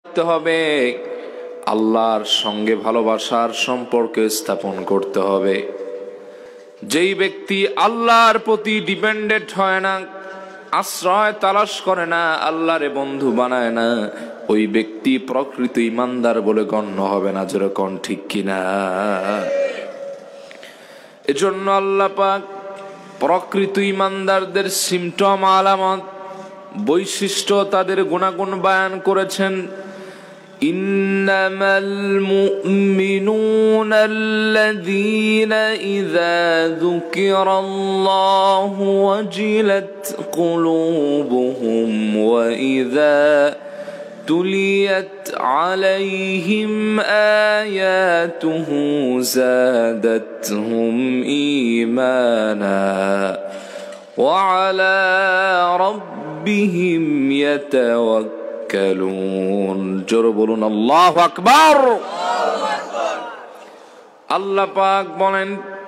করতে হবে, আল্লাহর সঙ্গে ভালোবাসার সম্পর্ক স্থাপন করতে হবে। যেই ব্যক্তি আল্লাহর প্রতি ডিপেন্ডেন্ট হয় না, আশ্রয় তালাশ করে না, আল্লাহরে বন্ধু বানায় না, ওই ব্যক্তি প্রকৃত ইমানদার বলে গণ্য হবে না। যেরকম ঠিক কিনা? এজন্য আল্লাহ পাক প্রকৃত ইমানদারদের সিমটম, আলামত, বৈশিষ্ট্য, তাদের গুণাগুণ বয়ান করেছেন। ইন্নামাল মুমিনুনা আল্লাযীনা ইযা যুকিরাল্লাহু ওয়াজিলাত কুলুবুহুম ওয়া ইযা তুলিয়াত আলাইহিম আয়াতুহু যাদাতহুম ঈমানা ওয়া আলা রাব্বিহিম ইয়াতাওয়াক্কালুন। জোরে বলুন আল্লাহু আকবার। আল্লাহ পাক বলেন,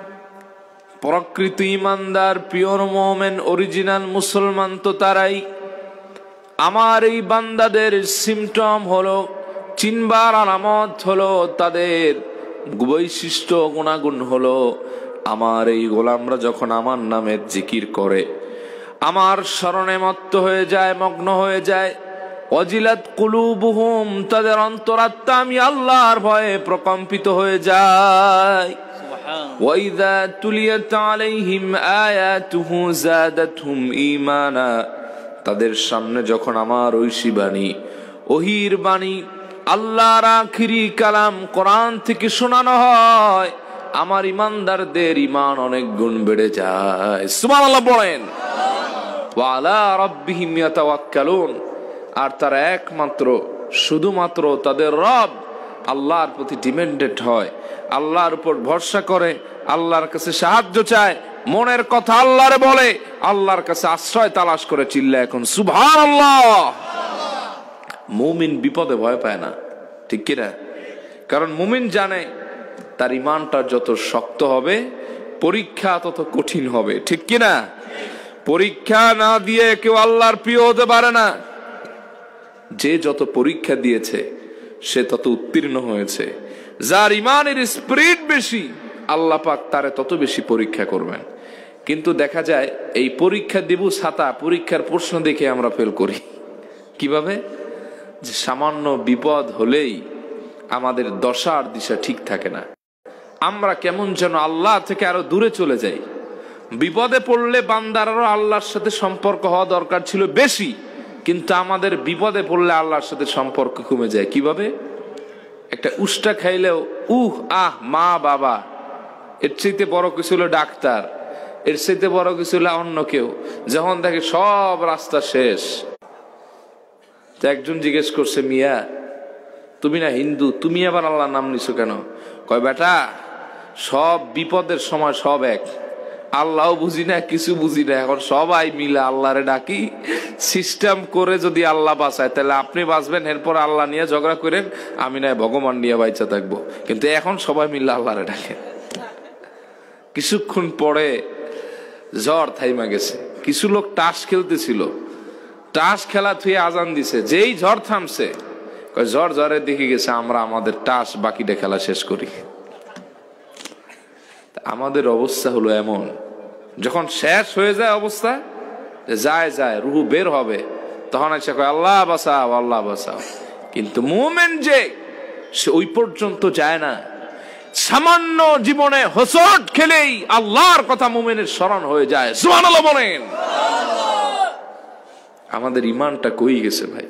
প্রকৃত ইমানদার, পিওর মুমিন, অরিজিনাল মুসলমান তো তারাই। আমার এই বান্দাদের সিমটম হলো, চিনবার আলামত হলো, তাদের বৈশিষ্ট্য গুণাগুণ হলো, আমার এই গোলামরা যখন আমার নামের জিকির করে, আমার স্মরণে মত্ত হয়ে যায়, মগ্ন হয়ে যায়, ওয়াজিলাত কুলুবুহুম, তাদের অন্তরাত্মা আমি আল্লাহর ভয়ে প্রকম্পিত হয়ে যায়। ওয়া ইযা তুলিয়াত আলাইহিম আয়াতুহু যাদাতহুম ঈমানা, তাদের সামনে যখন আমার ঐশী বাণী, ওহির বাণী, আল্লাহর আখিরি কালাম কোরআন থেকে শোনানো হয়, আমার ইমানদারদের ইমান অনেক গুণ বেড়ে যায়। সুবহানাল্লাহ বলেন। ওয়া আলা রাব্বিহিম ইয়াতাওয়াক্কালুন, আর তারা একমাত্র, শুধুমাত্র তাদের রব আল্লাহর প্রতি ডিপেন্ডেন্ট হয়, আল্লাহর উপর ভরসা করে, আল্লাহর কাছে সাহায্য চায়, মনের কথা আল্লাহরে বলে, আল্লাহর কাছে আশ্রয় তালাশ করে। চিল্লা এখন সুবহানাল্লাহ। মুমিন বিপদে ভয় পায় না, ঠিক কিনা? কারণ মুমিন জানে তার ইমানটা যত শক্ত হবে, পরীক্ষা তত কঠিন হবে, ঠিক কিনা? পরীক্ষা না দিয়ে কেউ আল্লাহর প্রিয় হতে পারে না। যে যত পরীক্ষা দিয়েছে সে তত উত্তীর্ণ হয়েছে। যার ইমানের স্পিরিট বেশি, আল্লাহ পাক তারে তত বেশি পরীক্ষা করবেন। কিন্তু দেখা যায় এই পরীক্ষা দিব ছাতা, পরীক্ষার প্রশ্ন দেখে আমরা ফেল করি। কিভাবে? যে সামান্য বিপদ হলেই আমাদের দশা আর দিশা ঠিক থাকে না, আমরা কেমন যেন আল্লাহ থেকে আরো দূরে চলে যাই। বিপদে পড়লে বান্দারও আল্লাহর সাথে সম্পর্ক হওয়া দরকার ছিল বেশি, কিন্তু আমাদের বিপদে পড়লে আল্লাহর সাথে সম্পর্ক কমে যায়। কিভাবে? একটা উষ্টা খাইলেও মা বাবা, এর চাইতে বড় কিছু হলো ডাক্তার, এর চাইতে বড় কিছু হলো অন্য কেউ। যখন দেখে সব রাস্তা শেষ, তো একজন জিজ্ঞেস করছে, মিয়া তুমি না হিন্দু, তুমি আবার আল্লাহর নাম নিছো কেন? কয়, বেটা সব বিপদের সময় সব এক, আল্লাহ বুঝি না, কিছু বুঝি না, এখন সবাই মিলে আল্লাহরে ডাকি। সিস্টেম করে যদি আল্লাহ বাঁচায় তাহলে আপনি বাঁচবেন, এরপর আল্লাহ নিয়ে ঝগড়া করেন, আমি না ভগবান নিয়ে বাইচা থাকবো। কিন্তু এখন সবাই মিলে আল্লাহরে ডাকে। কিছুক্ষণ পরে জ্বর থাইমা গেছে। কিছু লোক টাস খেলতেছিল, টাস খেলা থুয়ে আজান দিছে। যেই ঝড় থামছে, জ্বর জ্বরে দেখে গেছে, আমরা আমাদের টাস বাকিটা খেলা শেষ করি। আমাদের অবস্থা হলো এমন, যখন শেষ হয়ে যায় অবস্থা, যায় রুহু বের হবে, তখন এসে কয় আল্লাহ বাঁচাও, আল্লাহ বাঁচাও। কিন্তু মুমিন যে, সে ওই পর্যন্ত যায় না। সামান্য জীবনে হোঁচট খেলেই আল্লাহর কথা মুমিনের স্মরণ হয়ে যায়। সুবহানাল্লাহ বলেন। আমাদের ইমানটা কই গেছে ভাই?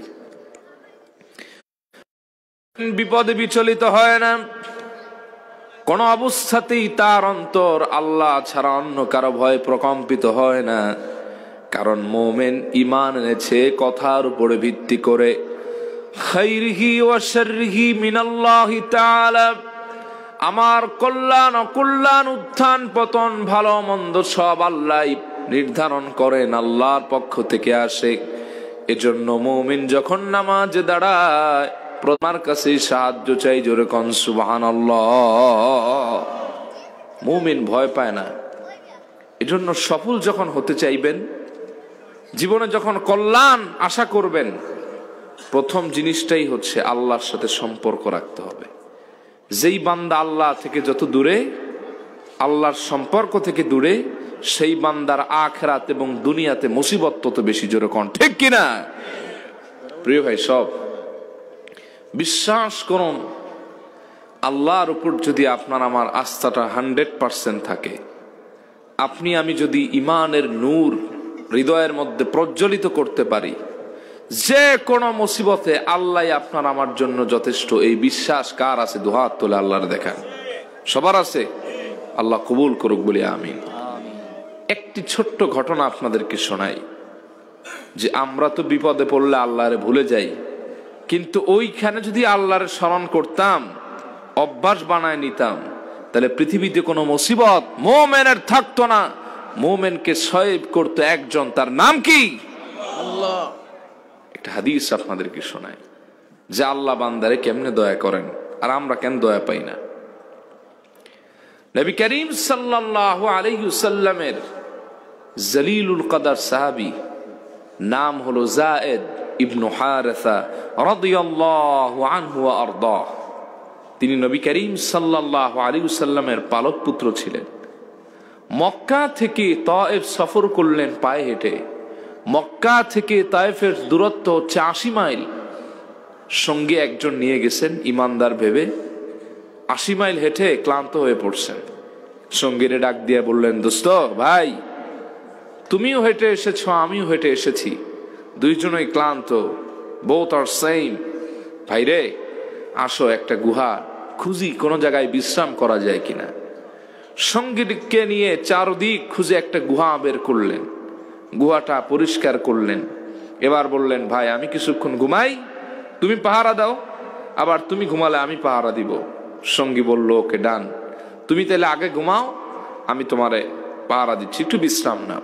বিপদে বিচলিত হয় না, কোন অবস্থাতেই তার অন্তর আল্লাহ ছাড়া অন্য কারো ভয় প্রকম্পিত হয় না। কারণ মুমিন ঈমান এনেছে কথার উপরে ভিত্তি করে, খাইরিহি ওয়া শাররিহি মিনাল্লাহি তাআলা, আমার কল্যাণ অকল্যাণ, উত্থান পতন, ভালো মন্দ সব আল্লাহ নির্ধারণ করেন, আল্লাহর পক্ষ থেকে আসে। এজন্য মুমিন যখন নামাজে দাঁড়ায় তোমার কাছে সাহায্য চাই। জোরে কোন সুবহানাল্লাহ। মুমিন ভয় পায় না। এজন্য সফল যখন হতে চাইবেন, জীবনে যখন কল্যাণ আশা করবেন, প্রথম জিনিসটাই হচ্ছে আল্লাহর সাথে সম্পর্ক রাখতে হবে। যেই বান্দা আল্লাহ থেকে যত দূরে, আল্লাহর সম্পর্ক থেকে দূরে, সেই বান্দার আখিরাত এবং দুনিয়াতে মুসিবত তত বেশি। জোরে কোন ঠিক কিনা? প্রিয় ভাই, সব বিশ্বাস করুন, আল্লাহর উপর যদি আপনার আমার আস্থাটা 100% থাকে, আপনি আমি যদি ইমানের নূর হৃদয়ের মধ্যে প্রজ্বলিত করতে পারি, যে কোনো মুসিবতে আল্লাহ আপনার আমার জন্য যথেষ্ট। এই বিশ্বাস কার আছে? দুহাত তোলে আল্লাহর দেখান। সবার আছে? আল্লাহ কবুল করুক বলি আমিন। একটি ছোট্ট ঘটনা আপনাদেরকে শোনাই, যে আমরা তো বিপদে পড়লে আল্লাহরে ভুলে যাই, কিন্তু ওইখানে যদি আল্লাহরে স্মরণ করতাম, অভ্যাস বানায় নিতাম, তাহলে পৃথিবীতে কোনো মুসিবত মুমিনের থাকতো না। মুমিনকে সয়েব করতো একজন, তার নাম কি? আল্লাহ। একটা হাদিস আপনাদেরকে শোনাই, যে আল্লাহ বান্দারে কেমনে দয়া করেন, আর আমরা কেন দয়া পাই না। নবী করিম সাল্লাল্লাহু আলাইহি ওয়াসাল্লামের জলিলুল কদর সাহাবী নাম হলো যায়েদ ইবনে হারেসা রাদিয়াল্লাহু আনহু ওয়া আরদা। তিনি নবী করিম সাল্লাল্লাহু আলাইহি ওয়াসাল্লামের পালক পুত্র ছিলেন। মক্কা থেকে তায়েফ সফর করলেন পায়ে হেঁটে। মক্কা থেকে তায়েফের দূরত্ব হচ্ছে 80 মাইল। সঙ্গে একজন নিয়ে গেছেন ইমানদার ভেবে। 80 মাইল হেঁটে ক্লান্ত হয়ে পড়ছেন। সঙ্গীরে ডাক দিয়ে বললেন, দোস্ত ভাই, তুমিও হেঁটে এসেছো, আমিও হেঁটে এসেছি, দুইজনই ক্লান্ত, বোথ আর সেম। ভাই রে, আসো একটা গুহা খুঁজি, কোনো জায়গায় বিশ্রাম করা যায় কিনা। সঙ্গীকে নিয়ে চারদিক খুঁজে একটা গুহা বের করলেন। গুহাটা পরিষ্কার করলেন। এবার বললেন, ভাই আমি কিছুক্ষণ ঘুমাই, তুমি পাহারা দাও, আবার তুমি ঘুমালে আমি পাহারা দিব। সঙ্গী বলল, ওকে ডান, তুমি তাহলে আগে ঘুমাও, আমি তোমারে পাহারা দিচ্ছি, একটু বিশ্রাম নাও।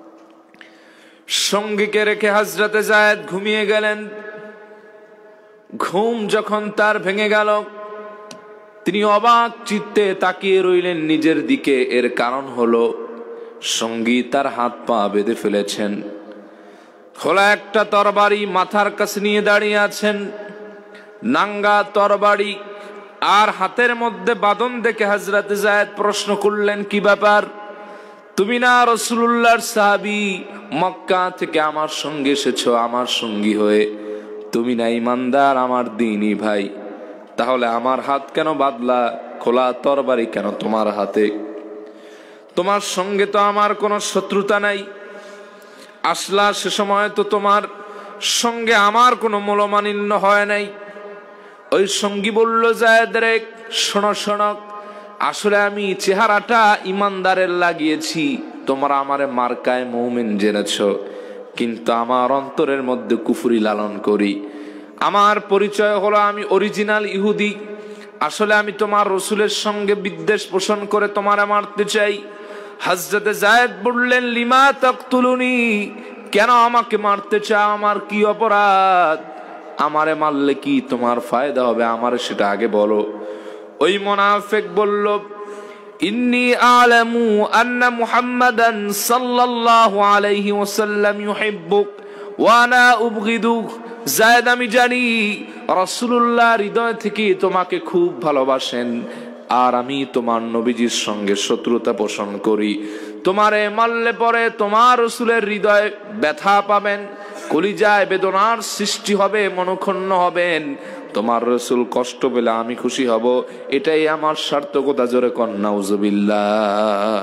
সঙ্গীকে রেখে হযরতে যায়েদ ঘুমিয়ে গেলেন। ঘুম যখন তার ভেঙে গেল, তিনি অবাক চিত্তে তাকিয়ে রইলেন নিজের দিকে। এর কারণ হলো, সঙ্গী তার হাত পা বেঁধে ফেলেছেন। খোলা একটা তরবারি মাথার কাছে নিয়ে দাঁড়িয়ে আছেন, নাঙ্গা তরবারি আর হাতের মধ্যে বাঁধন দেখে হযরতে যায়েদ প্রশ্ন করলেন, কি ব্যাপার? তুমি না রাসূলুল্লাহর সাহাবী, মক্কা থেকে আমার সঙ্গে এসেছো আমার সঙ্গী হয়ে, তুমি না ইমানদার, আমার দ্বীনি ভাই, তাহলে আমার হাত কেন বাঁধলা? খোলা তরবারি কেন তোমার হাতে? তোমার সঙ্গে তো আমার কোনো শত্রুতা নাই, আসলা সে সময় তো তোমার সঙ্গে আমার কোনো মূলমানিন্য হয় নাই। ওই সঙ্গী বলল, যায়েদ রে, শোনো শোনো, আসলে আমি চেহারাটা ইমানদারের লাগিয়েছি, তোমরা আমারে মার্কায় মুমিন জেনেছ, কিন্তু আমার অন্তরের মধ্যে কুফরি লালন করি। আমার পরিচয় হলো আমি অরিজিনাল ইহুদি। আসলে আমি তোমার রসুলের সঙ্গে বিদ্বেষ পোষণ করে তোমারে মারতে চাই। হযরতে যায়েদ বললেন, লিমা তাকতুলুনি, কেন আমাকে মারতে চাও? আমার কি অপরাধ? আমারে মারলে কি তোমার ফায়দা হবে? আমারে সেটা আগে বলো। ওই মুনাফিক বলল, ইন্নী আ'লামু আন্না মুহাম্মাদান সাল্লাল্লাহু আলাইহি ওয়াসাল্লাম ইউহিব্বুক ওয়া আনা উবগিদুক। যায়েদ, আমি জানি রাসূলুল্লাহ হৃদয় থেকে তোমাকে খুব ভালোবাসেন, আর আমি তোমার নবীজির সঙ্গে শত্রুতা পোষণ করি। তোমারে মারলে পরে তোমার রাসূলের হৃদয়ে ব্যথা পাবেন, কলিজায় বেদনার সৃষ্টি হবে, মনক্ষুণ্ণ হবেন। তোমার রাসূল কষ্ট পেলে আমি খুশি হব, এটাই আমার সার্থকতা। জোরে কন নাউজুবিল্লাহ।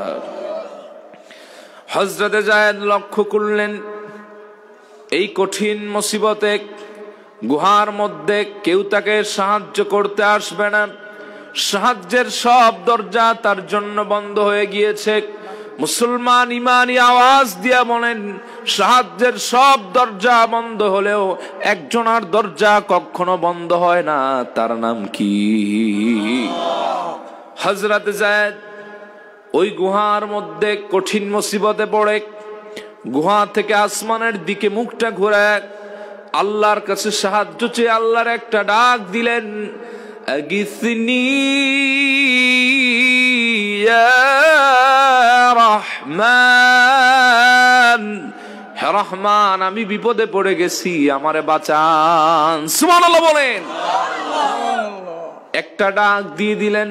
হযরতে যায়েদ লক্ষ্য করলেন, এই কঠিন মুসিবতে গুহার মধ্যে কেউ তাকে সাহায্য করতে আসবে না। সাহায্যের সব দরজা তার জন্য বন্ধ হয়ে গিয়েছে। মুসলমান ইমানি আওয়াজ দিয়া বলেন, সাহায্যের সব দরজা বন্ধ হলেও একজনের দরজা কখনো বন্ধ হয় না, তার নাম কি? হযরতে যায়েদ ওই গুহার মধ্যে কঠিন মুসিবতে পড়ে গুহা থেকে আসমানের দিকে মুখটা ঘুরায় আল্লাহর কাছে সাহায্য চেয়ে আল্লাহর একটা ডাক দিলেন, আগিসনি ইয়া রহমান, হে রহমান আমি বিপদে পড়ে গেছি, আমারে বাঁচান। সুবহানাল্লাহ বলেন। একটা ডাক দিয়ে দিলেন।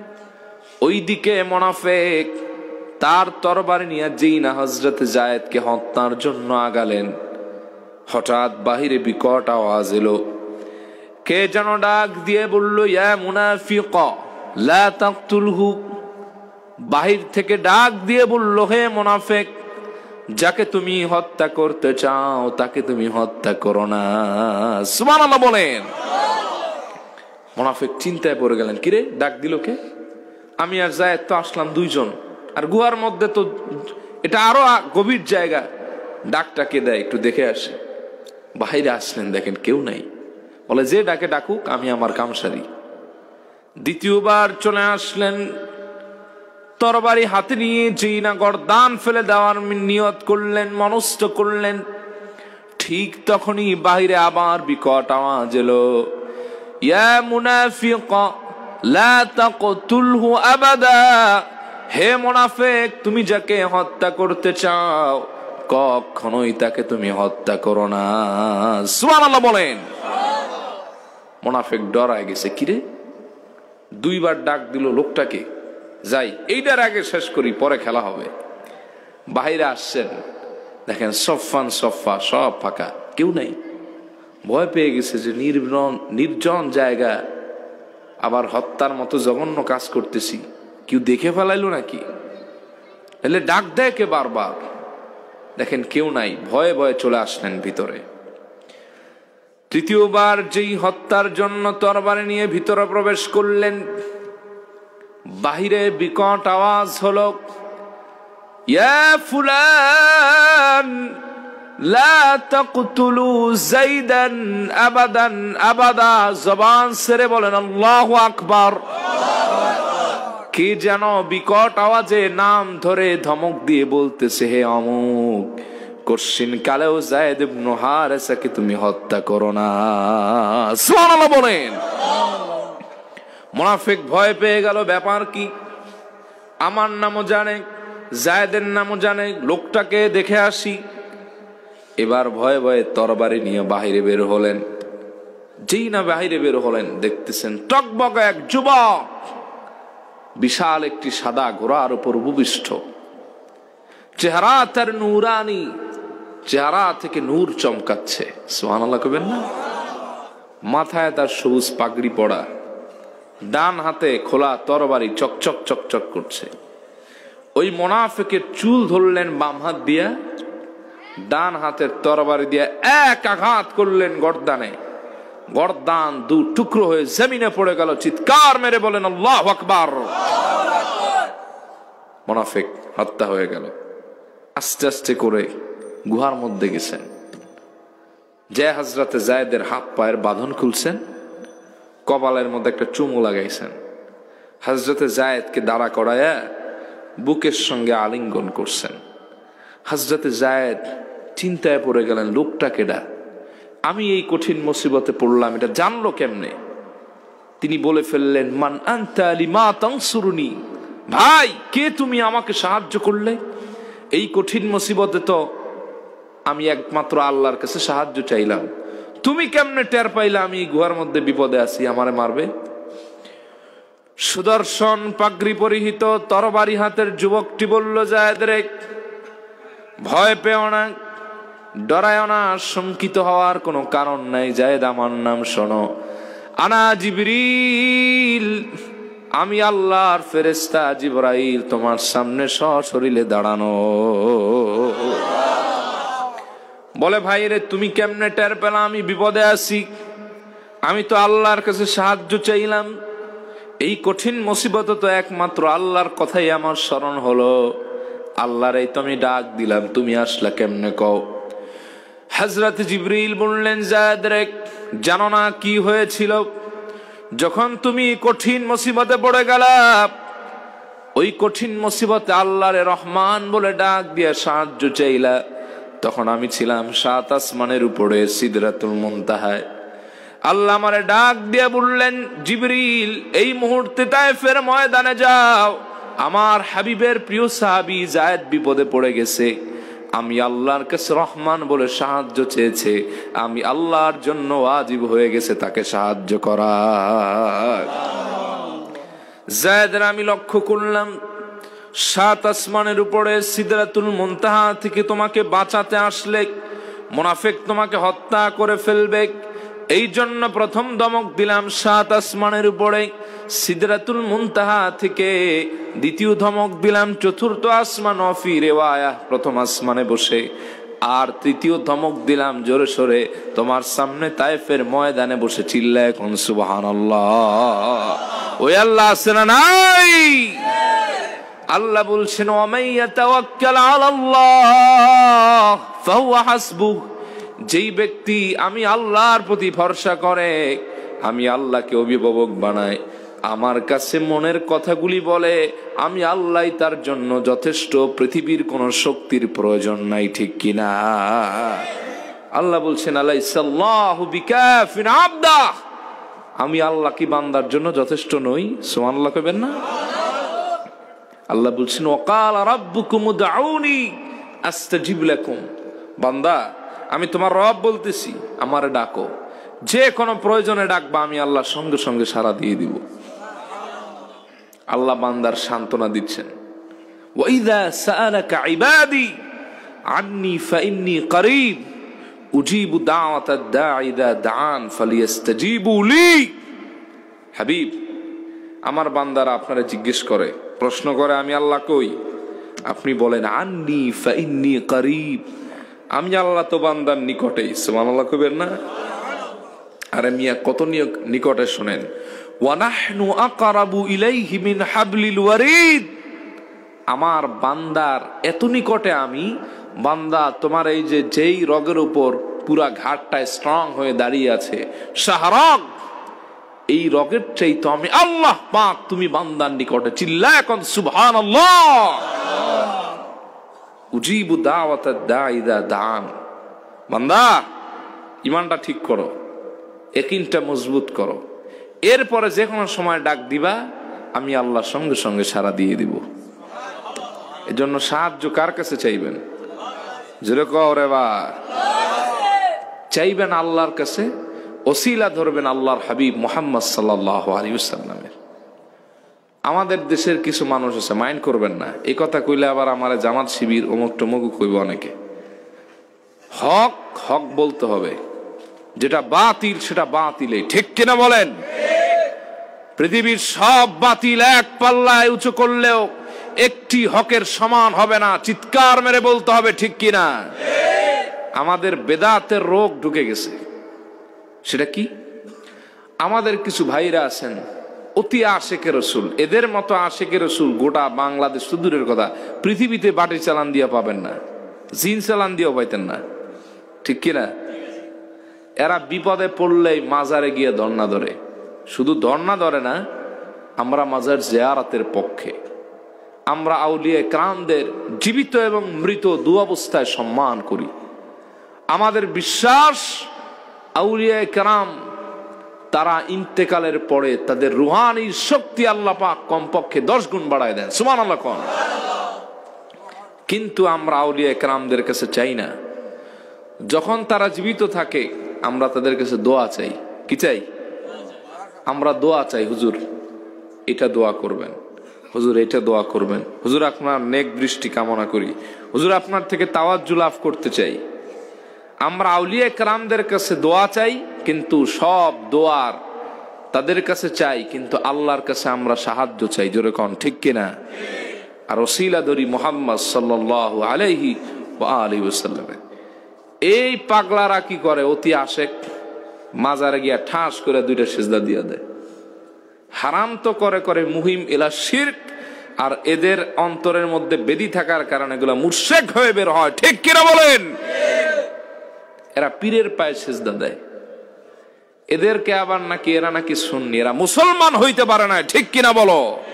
ওইদিকে মুনাফিক তার তরবারি নিয়ে যেই না হযরত যায়েদকে হত্যার জন্য আগালেন, হঠাৎ বাহিরে বিকট আওয়াজ এলো। কে যেন ডাক দিয়ে বলল, ইয়া মুনাফিক লা তাকতুলহু। বাহির থেকে ডাক দিয়ে বলল, হে মুনাফিক, যাকে তুমি হত্যা করতে চাও তাকে তুমি হত্যা করো না। সুবহানাল্লাহ বলেন। মুনাফিক চিন্তায় পড়ে গেলেন, কিরে ডাক দিল কে? আমি আর যায়েদ তো আসলাম দুইজন, আর গুহার মধ্যে তো এটা আরো গভীর জায়গা, ডাকটা কে দেয় একটু দেখে আসে। বাইরে আসলেন, দেখেন কেউ নাই। বলে যে ডাকে ডাকুক, আমি আমার কাম সারি। দ্বিতীয়বার চলে আসলেন, তরবারি হাতে নিয়ে যেই না গর্দান ফেলে দেওয়ার নিয়ত করলেন, মনস্থ করলেন, ঠিক তখনই বাহিরে আবার বিকট আওয়াজ এলো, ইয়া মুনাফিক লা তাকতুলহু আবাদা। হে মুনাফিক, তুমি যাকে হত্যা করতে চাও কখনোই তাকে তুমি হত্যা করো না। সুবহানাল্লাহ বলেন। মুনাফিক ডরায় গেছে, কিরে দুইবার ডাক দিল লোকটাকে, যাই এইটার আগে শেষ করি, পরে খেলা হবে। বাইরে আসছেন, দেখেন সফান সফা সব ফাঁকা, কেউ নেই। ভয় পেয়ে গেছে যে নির্জন জায়গা, আবার হত্যার মতো জঘন্য কাজ করতেছি, কেউ দেখে ফেলাইলো নাকি? এলে ডাক দেয় কে বারবার? দেখেন কেউ নাই, ভয়ে ভয়ে চলে আসলেন ভিতরে। তৃতীয়বার যেই হত্যার জন্য তরবারি নিয়ে ভিতরে প্রবেশ করলেন, বাহিরে বিকট আওয়াজ হলো, ইয়া ফুলান লা তাকতুলু যাইদান আবাদান আবাদা। জবান ছেড়ে বলেন আল্লাহু আকবার। কে যেন বিকট আওয়াজে নাম ধরে ধমক দিয়ে বলতেছে, হে অমুক, কশিন কালেও যায়েদ ইবনে হারেসাকে তুমি হত্যা করো না। সুবহানাল্লাহ বলেন। মুনাফিক ভয় পেয়ে গেল, ব্যাপার কি? আমার নামও জানে, যায়েদের নামও জানে, লোকটাকে দেখে আসি। এবার ভয়ে ভয়ে তরবারি নিয়ে বাহিরে বের হলেন। যেই না বাহিরে বের হলেন, দেখতেছেন টকবকা এক যুবক বিশাল একটি সাদা ঘোড়ার উপর উপবিষ্ট, চেহারা তার নূরানি, চেহারা থেকে নূর চমকাচ্ছে। সুবহানাল্লাহ কইবেন না? মাথায় তার সবুজ পাগড়ি পড়া, ডান হাতে খোলা তরবারি চকচক চকচক করছে। ওই মুনাফিকের চুল ধরলেন বাম হাত দিয়া, ডান হাতের তরবারি দিয়ে এক আঘাত করলেন গর্দানে। গর্দান দু টুকরো হয়ে জমিনে পড়ে গেল। চিৎকার মেরে বলেন আল্লাহু আকবার। মুনাফিক হত্যা হয়ে গেল। আস্তে আস্তে করে গুহার মধ্যে গেছেন, যে হযরতে যায়েদের হাত পায়ের বাঁধন খুলছেন, কপালের মধ্যে একটা চুমু লাগাইছেন, হযরতে যায়েদকে দাঁড়া করায়া বুকের সঙ্গে আলিঙ্গন করছেন। হযরতে যায়েদ চিন্তায় পড়ে গেলেন, লোকটা কেডা? আমি এই কঠিন মুসিবতে পড়লাম, এটা জানলো কেমনে? তিনি বলে ফেললেন, মান আনতা লিমা তানসুরুনি। ভাই, কে তুমি, আমাকে সাহায্য করলে? এই কঠিন মুসিবতে তো আমি একমাত্র আল্লাহর কাছে সাহায্য চাইলাম, তুমি কেমনে টের পাইলা আমি গুহার মধ্যে বিপদে আছি, আমারে মারবে? সুদর্শন পাগড়ি পরিহিত তরবারি হাতের যুবকটি বলল, যায়েদের ভয় পেও না, ডরায় না, শঙ্কিত হওয়ার কোনো কারণ নাই। যায়েদ, আমার নাম শোনো, আনা জিবরিল, আমি আল্লাহর ফেরেশতা জিবরাইল, তোমার সামনে সশরীরে দাঁড়ানো। বলে, ভাই রে, তুমি কেমনে টের পেলা আমি বিপদে আছি? আমি তো আল্লাহর কাছে সাহায্য চাইলাম, এই কঠিন মুসিবতে তো একমাত্র আল্লাহর কথাই আমার স্মরণ হলো। আল্লাহর এই তো আমি ডাক দিলাম, তুমি আসলা কেমনে কও? হযরত জিবরিল বললেন, যায়েদ রে, জানো না কি হয়েছিল? যখন তুমি কঠিন মুসিবতে পড়ে গেলা, ওই কঠিন মুসিবতে আল্লাহরে রহমান বলে ডাক দিয়ে সাহায্য চাইলা, তখন আমি ছিলাম 7 আসমানের উপরে সিদরাতুল মুনতাহায়। আল্লাহ আমারে ডাক দিয়ে বললেন, জিবরিল, এই মুহূর্তে তায়েফের ময়দানে যাও, আমার হাবিবের প্রিয় সাহাবী যায়েদ বিপদে পড়ে গেছে, আমি আল্লাহর কাছে রহমান বলে সাহায্য চেয়েছে, আমি আল্লাহর জন্য ওয়াজিব হয়ে গেছে তাকে সাহায্য করা। যায়েদের আমি লক্ষ্য করলাম 7 আসমানের উপরে সিদরাতুল মুনতাহা থেকে তোমাকে বাঁচাতে আসলে মুনাফিক তোমাকে হত্যা করে ফেলবে, এই জন্য প্রথম ধমক দিলাম 7 আসমানের উপরে সিদরাতুল মুনতাহা থেকে, দ্বিতীয় ধমক দিলাম 4র্থ আসমান ফি রিওয়ায়া প্রথম আসমানে বসে, আর তৃতীয় ধমক দিলাম জোরে সোরে তোমার সামনে তায়েফের ময়দানে বসে। চিল্লায় কোন সুবহানাল্লাহ। ওই আল্লাহ আছে না নাই? আল্লাহ বলছেন ওয়ামাইয়া তাওয়াক্কাল আলাল্লাহ ফাহুয়া হাসবুহ, যেই ব্যক্তি আমি আল্লাহর প্রতি ভরসা করে, আমি আল্লাহকে অভিভাবক বানাই, আমার কাছে মনের কথাগুলি বলে, আমি আল্লাহ তার জন্য যথেষ্ট, পৃথিবীর কোন শক্তির প্রয়োজন নাই। ঠিক কিনা? আল্লাহ বলছেন আলাইসাল্লাহু বিকাফিন আবদা, আমি আল্লাহ কি বান্দার জন্য যথেষ্ট নই? সুবহানাল্লাহ কইবেন না? আল্লাহ বলছেন ওয়াকালা রাব্বুকুম উদউনি আস্তাজিব লাকুম, বান্দা আমি তোমার রব বলতেছি, আমারে ডাকো, যে কোনো প্রয়োজনে ডাকবা, আমি আল্লাহ সঙ্গে সঙ্গে সাড়া দিয়ে দিব। আল্লাহ বান্দার সান্ত্বনা দিচ্ছেন ওয়াইযা সাআলাকা ইবাদি আন্নী ফাইন্নী করিব উজিবু দাওয়াতাদ দাঈ ইযা দাআন ফালিয়াস্তাজিবু লি। হাবিব, আমার বান্দারা আপনারা জিজ্ঞেস করে, প্রশ্ন করে আমি আল্লাহ কই, আপনি বলেন আন্নী ফাইন্নী করিব, আমি আল্লাহ তো বান্দার নিকটেই। সুবহানাল্লাহ কইবেন না? আরে মিয়া কত নিকটে শুনেন, ওয়া নাহনু আকরাবু ইলাইহি মিন হাবলিল ওয়ারিদ, আমার বান্দার এত নিকটে আমি, বান্দা তোমার এই যে যেই রগের উপর পুরা ঘাটটায় স্ট্রং হয়ে দাঁড়িয়ে আছে, শাহরগ, এই রগের চাইতে আমি আল্লাহ পাক তুমি বান্দার নিকটে। চিল্লায় এখন সুবহানাল্লাহ। উজিবু দাওয়াতাদ দাঈ ইযা দাআন, বান্দা ঈমানটা ঠিক করো, ইয়াকিনটা মজবুত করো, এরপরে যে কোনো সময় ডাক দিবা, আমি আল্লাহ সঙ্গে সঙ্গে সাড়া দিয়ে দিব। এজন্য সাহায্য কার কাছে চাইবেন? জোরে কও রে বা। চাইবেন আল্লাহর কাছে, ওসিলা ধরবেন আল্লাহর হাবিব মুহাম্মদ সাল্লাল্লাহু আলাইহি ওয়াসাল্লামের। আমাদের দেশের কিছু মানুষ আছে, মাইন্ড করবেন না, এই কথা কইলে আবার আমার জামাত শিবির অমুক টমুক কইব অনেকে। হক হক বলতে হবে, যেটা বাতিল সেটা বাতিলে। ঠিক কিনা বলেন? পৃথিবীর সব বাতিল এক পাল্লায় উঁচু করলেও একটি হকের সমান হবে না। চিৎকার মেরে বলতে হবে ঠিক কিনা? আমাদের বেদাতের রোগ ঢুকে গেছে। সেটা কি? আমাদের কিছু ভাইরা আছেন অতি আশেকে রসুল, এদের মতো আশেকে রসুল গোটা বাংলাদেশ সুদূরের কথা, পৃথিবীতে বাটি চালান দিয়া পাবেন না, জিন চালান দিয়েও পাইতেন না। ঠিক কিনা? এরা বিপদে পড়লেই মাজারে গিয়ে ধর্ণা ধরে। শুধু ধর্ণা ধরে না, আমরা মাজার জিয়ারতের পক্ষে। আমরা আউলিয়া কেরামদের জীবিত এবং মৃত দু অবস্থায় সম্মান করি। আমাদের বিশ্বাস আউলিয়া কেরাম তারা ইন্তেকালের পরে তাদের রুহানি শক্তি আল্লাহ পাক কমপক্ষে 10 গুণ বাড়ায় দেন। সুবহানাল্লাহ কোন। কিন্তু আমরা আউলিয়া কেরামদের কাছে চাই না, যখন তারা জীবিত থাকে আমরা তাদের কাছে দোয়া চাই। কি চাই? আমরা দোয়া চাই, হুজুর এটা দোয়া করবেন, হুজুর এটা দোয়া করবেন, হুজুর আপনার নেক দৃষ্টি কামনা করি, হুজুর আপনার থেকে তাওয়াজ্জু লাভ করতে চাই। আমরা আউলিয়া কেরামদের কাছে দোয়া চাই, কিন্তু সব দোয়ার তাদের কাছে চাই, কিন্তু আল্লাহর কাছে আমরা সাহায্য চাই। জোরে কোন ঠিক কিনা? আর ওসিলা ধরি মুহাম্মদ সাল্লাল্লাহু আলাইহি ওয়া আলিহি ওয়াসাল্লাম। এই পাগলারা কি করে? অতি আশেক মাজারে গিয়া ঠাস করে 2টা সিজদা দিয়ে দেয়। হারাম তো করে করে মুহিম ইলা শিরক, আর এদের অন্তরের মধ্যে বেদি থাকার কারণে এগুলা মুশরিক হয়ে বের হয়। ঠিক কিনা বলেন? এরা পীরের পায়ে সিজদা দেয়। এদেরকে আবার নাকি এরা নাকি সুন্নি, এরা মুসলমান হইতে পারে না। ঠিক কিনা বলো?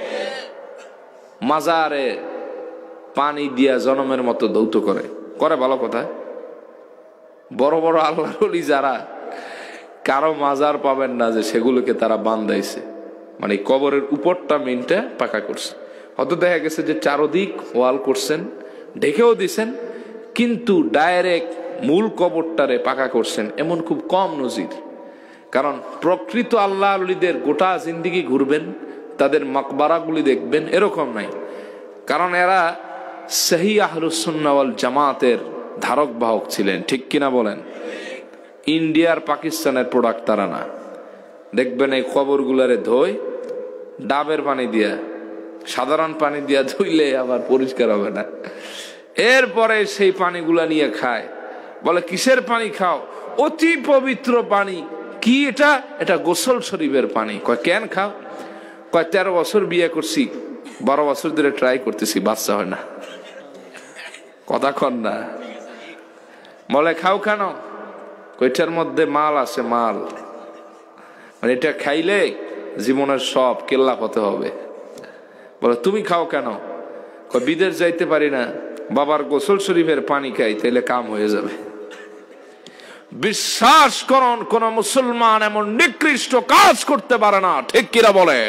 মাজারে পানি দিয়া জনমের মতো দৌত করে ভালো কথা। বড় বড় আল্লাহর ওলি যারা, কারো মাজার পাবেন না যে সেগুলোকে তারা বান্ধাইছে, মানে কবরের উপরটা মেনটা পাকা করছে। হয়তো দেখা গেছে যে চারদিক ওয়াল করছেন, ঢেকেও দিছেন, কিন্তু ডাইরেক্ট মূল কবরটারে পাকা করছেন এমন খুব কম নজির। কারণ প্রকৃত আল্লাহ আলীদের গোটা জিন্দিগি ঘুরবেন, তাদের মাকবারাগুলি দেখবেন, এরকম নাই। কারণ এরা সহি আহলুস সুন্নাহ ওয়াল জামাতের ধারক বাহক ছিলেন, ঠিক কিনা বলেন? ইন্ডিয়ার পাকিস্তানের প্রোডাক্ট তারা না। দেখবেন এই কবরগুলারে ধোয় ডাবের পানি দিয়া, সাধারণ পানি দিয়া ধুইলে আবার পরিষ্কার হবে না। এরপরে সেই পানিগুলা নিয়ে খায়, বলে কিসের পানি খাও? অতি পবিত্র পানি। কি এটা? এটা গোসল শরীফের পানি। কয় কেন খাও? কয় 13 বছর বিয়ে করছি, 12 বছর ধরে ট্রাই করতেছি, বাচ্চা হয় না। কথা কন না। বলে খাও কেন? কয়টার মধ্যে মাল আছে, মাল, মানে এটা খাইলে জীবনের সব কেল্লাপ হতে হবে। বলে তুমি খাও কেন? কয় বিদেশ যাইতে পারি না, বাবার গোসল শরীফের পানি খাই, তাইলে কাম হয়ে যাবে। বিশ্বাস করুন, কোন মুসলমান এমন নিকৃষ্ট কাজ করতে পারে না, ঠিক কিনা বলেন?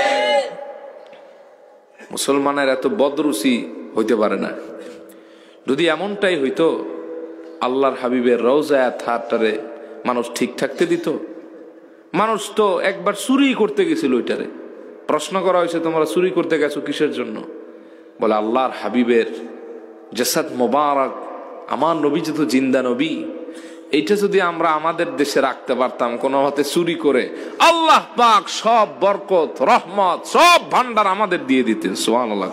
মুসলমানের এত বদরুচি হইতে পারে না। যদি এমনটাই হইতো, আল্লাহর হাবিবের রওজায়ে তাহারটারে মানুষ ঠিক থাকতে দিত? মানুষ তো একবার চুরি করতে গেছিল, ওইটারে প্রশ্ন করা হয়েছে, তোমরা চুরি করতে গেছো কিসের জন্য? বলে আল্লাহর হাবিবের জাসাদ মোবারক, আমার নবী যেহেতু জিন্দা নবী, এইটা যদি আমরা আমাদের দেশে রাখতে পারতাম কোনো মতে চুরি করে, আল্লাহ পাক সব বরকত রহমত সব ভান্ডার আমাদের দিয়ে দিতেন। সুবহানাল্লাহ।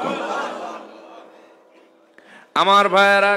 আমার ভাইয়েরা,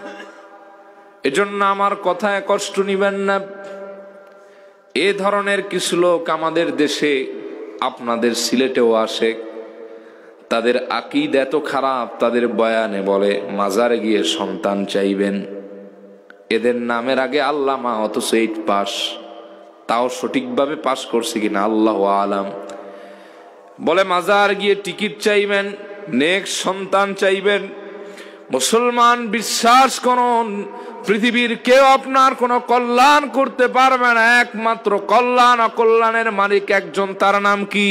এজন্য আমার কথায় কষ্ট নিবেন না। এ ধরনের কিছু লোক আমাদের দেশে, আপনাদের সিলেটেও আসে, তাদের আকীদা এত খারাপ, তাদের বয়ানে বলে মাজারে গিয়ে সন্তান চাইবেন। এদের নামের আগে আল্লামা, অথচ 8 পাস, তাও সঠিকভাবে পাস করছে কিনা আল্লাহু আলাম। বলে মাজার গিয়ে টিকিট চাইবেন, নেক্সট সন্তান চাইবেন। মুসলমান বিশ্বাস করুন, পৃথিবীর কেউ আপনার কোনো কল্যাণ করতে পারবে না, একমাত্র কল্যাণ অকল্যাণের মালিক একজন, তার নাম কি?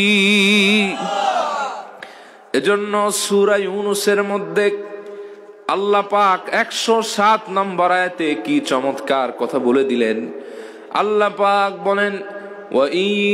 এজন্য সূরা ইউনূসের মধ্যে আল্লাহ পাক 107 নম্বর আয়াতে কি চমৎকার কথা বলে দিলেন। আল্লাহ পাক বলেন, ওয়া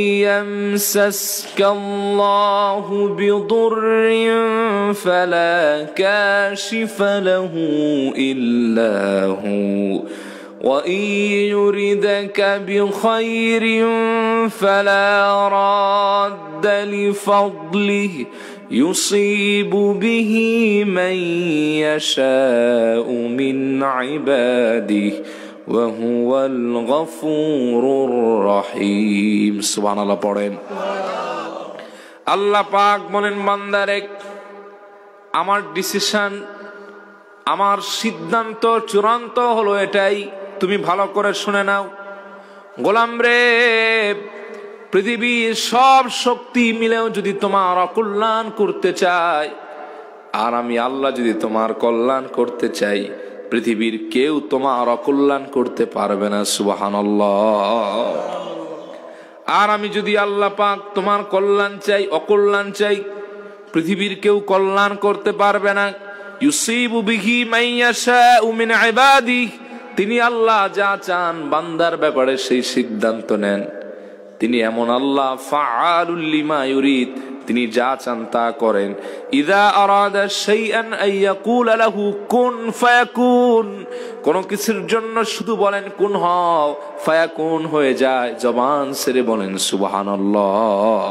ইয়ামসাসকাল্লাহু বিদুররিন ফালা কাশিফা লাহু ইল্লা হু ওয়া ইয়ুরিদকা বিখাইরিন ফালা রাদ্দা লিফাদলিহি يصيب به من يشاء من عباده وهو الغفور الرحيم। সুবহানাল্লাহ পড়েন। আল্লাহ পাক বলেন, বান্দারে আমার ডিসিশন, আমার সিদ্ধান্ত চূড়ান্ত হলো এটাই, তুমি ভালো করে শুনে নাও। গোলাম রে, পৃথিবীর সব শক্তি মিলেও যদি তোমার অকল্যাণ করতে চায়, আর আমি আল্লাহ যদি তোমার কল্যাণ করতে চাই, পৃথিবীর কেউ তোমার অকল্যাণ করতে পারবে না। সুবহানাল্লাহ। আর আমি যদি আল্লাহ পাক তোমার কল্যাণ চাই, অকল্যাণ চাই, পৃথিবীর কেউ কল্যাণ করতে পারবে না। ইউসিবু বিহি মান ইয়াশাউ মিন ইবাদিহি, তিনি আল্লাহ যা চান বান্দার ব্যাপারে সেই সিদ্ধান্ত নেন। তিনি এমন আল্লাহ, ফাআলুল লিমা ইউরিদ, তিনি যা চান তা করেন। ইযা আরাদা শাইআন আইয়াকুল লাহু কুন ফায়াকুন, কোন কিছুর জন্য শুধু বলেন কুন হও, ফায়াকুন হয়ে যায়, জবান ছেড়ে বলেন সুবহানাল্লাহ।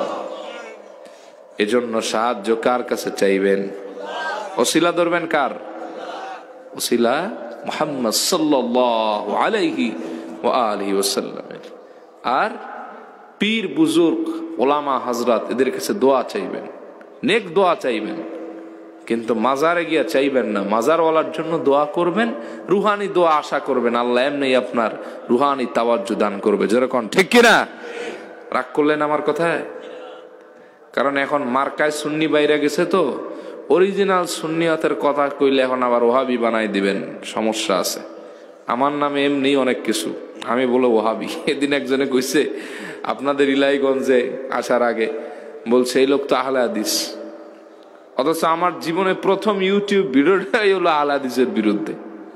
এজন্য সাহায্য কার কাছে চাইবেন? ওসিলা ধরবেন কার? ওসিলা মুহাম্মদ সাল্লাল্লাহু আলাইহি ওয়া আলিহি ওয়াসাল্লাম। আর পীর বুজুর্গ ওলামা হযরত, এদের কাছে দোয়া চাইবেন, নেক দোয়া চাইবেন, কিন্তু মাজারে গিয়া চাইবেন না। মাজারওয়ালার জন্য দোয়া করবেন, রুহানি দোয়া আশা করবেন, আল্লাহ এমনি আপনার রুহানি তাওয়াজ্জু দান করবে। যেরকম, ঠিক কিনা? রাগ করলেন আমার কথায়? কারণ এখন মার্কায় সুন্নি বাইরে গেছে, তো অরিজিনাল সুন্নিয়তের কথা কইলে এখন আবার ওহাবি বানাই দিবেন, সমস্যা আছে। আমার নামে এমনি অনেক কিছু, আমি বলো ওহাবি। এদিন একজনে কইছে আপনাদের ইলাইগঞ্জে আসার আগে, বলছে এই লোক তো আহলে হাদিস, অথচ আমার জীবনে প্রথম ইউটিউব ভিডিওটাই হলো আহলে হাদিসের বিরুদ্ধে।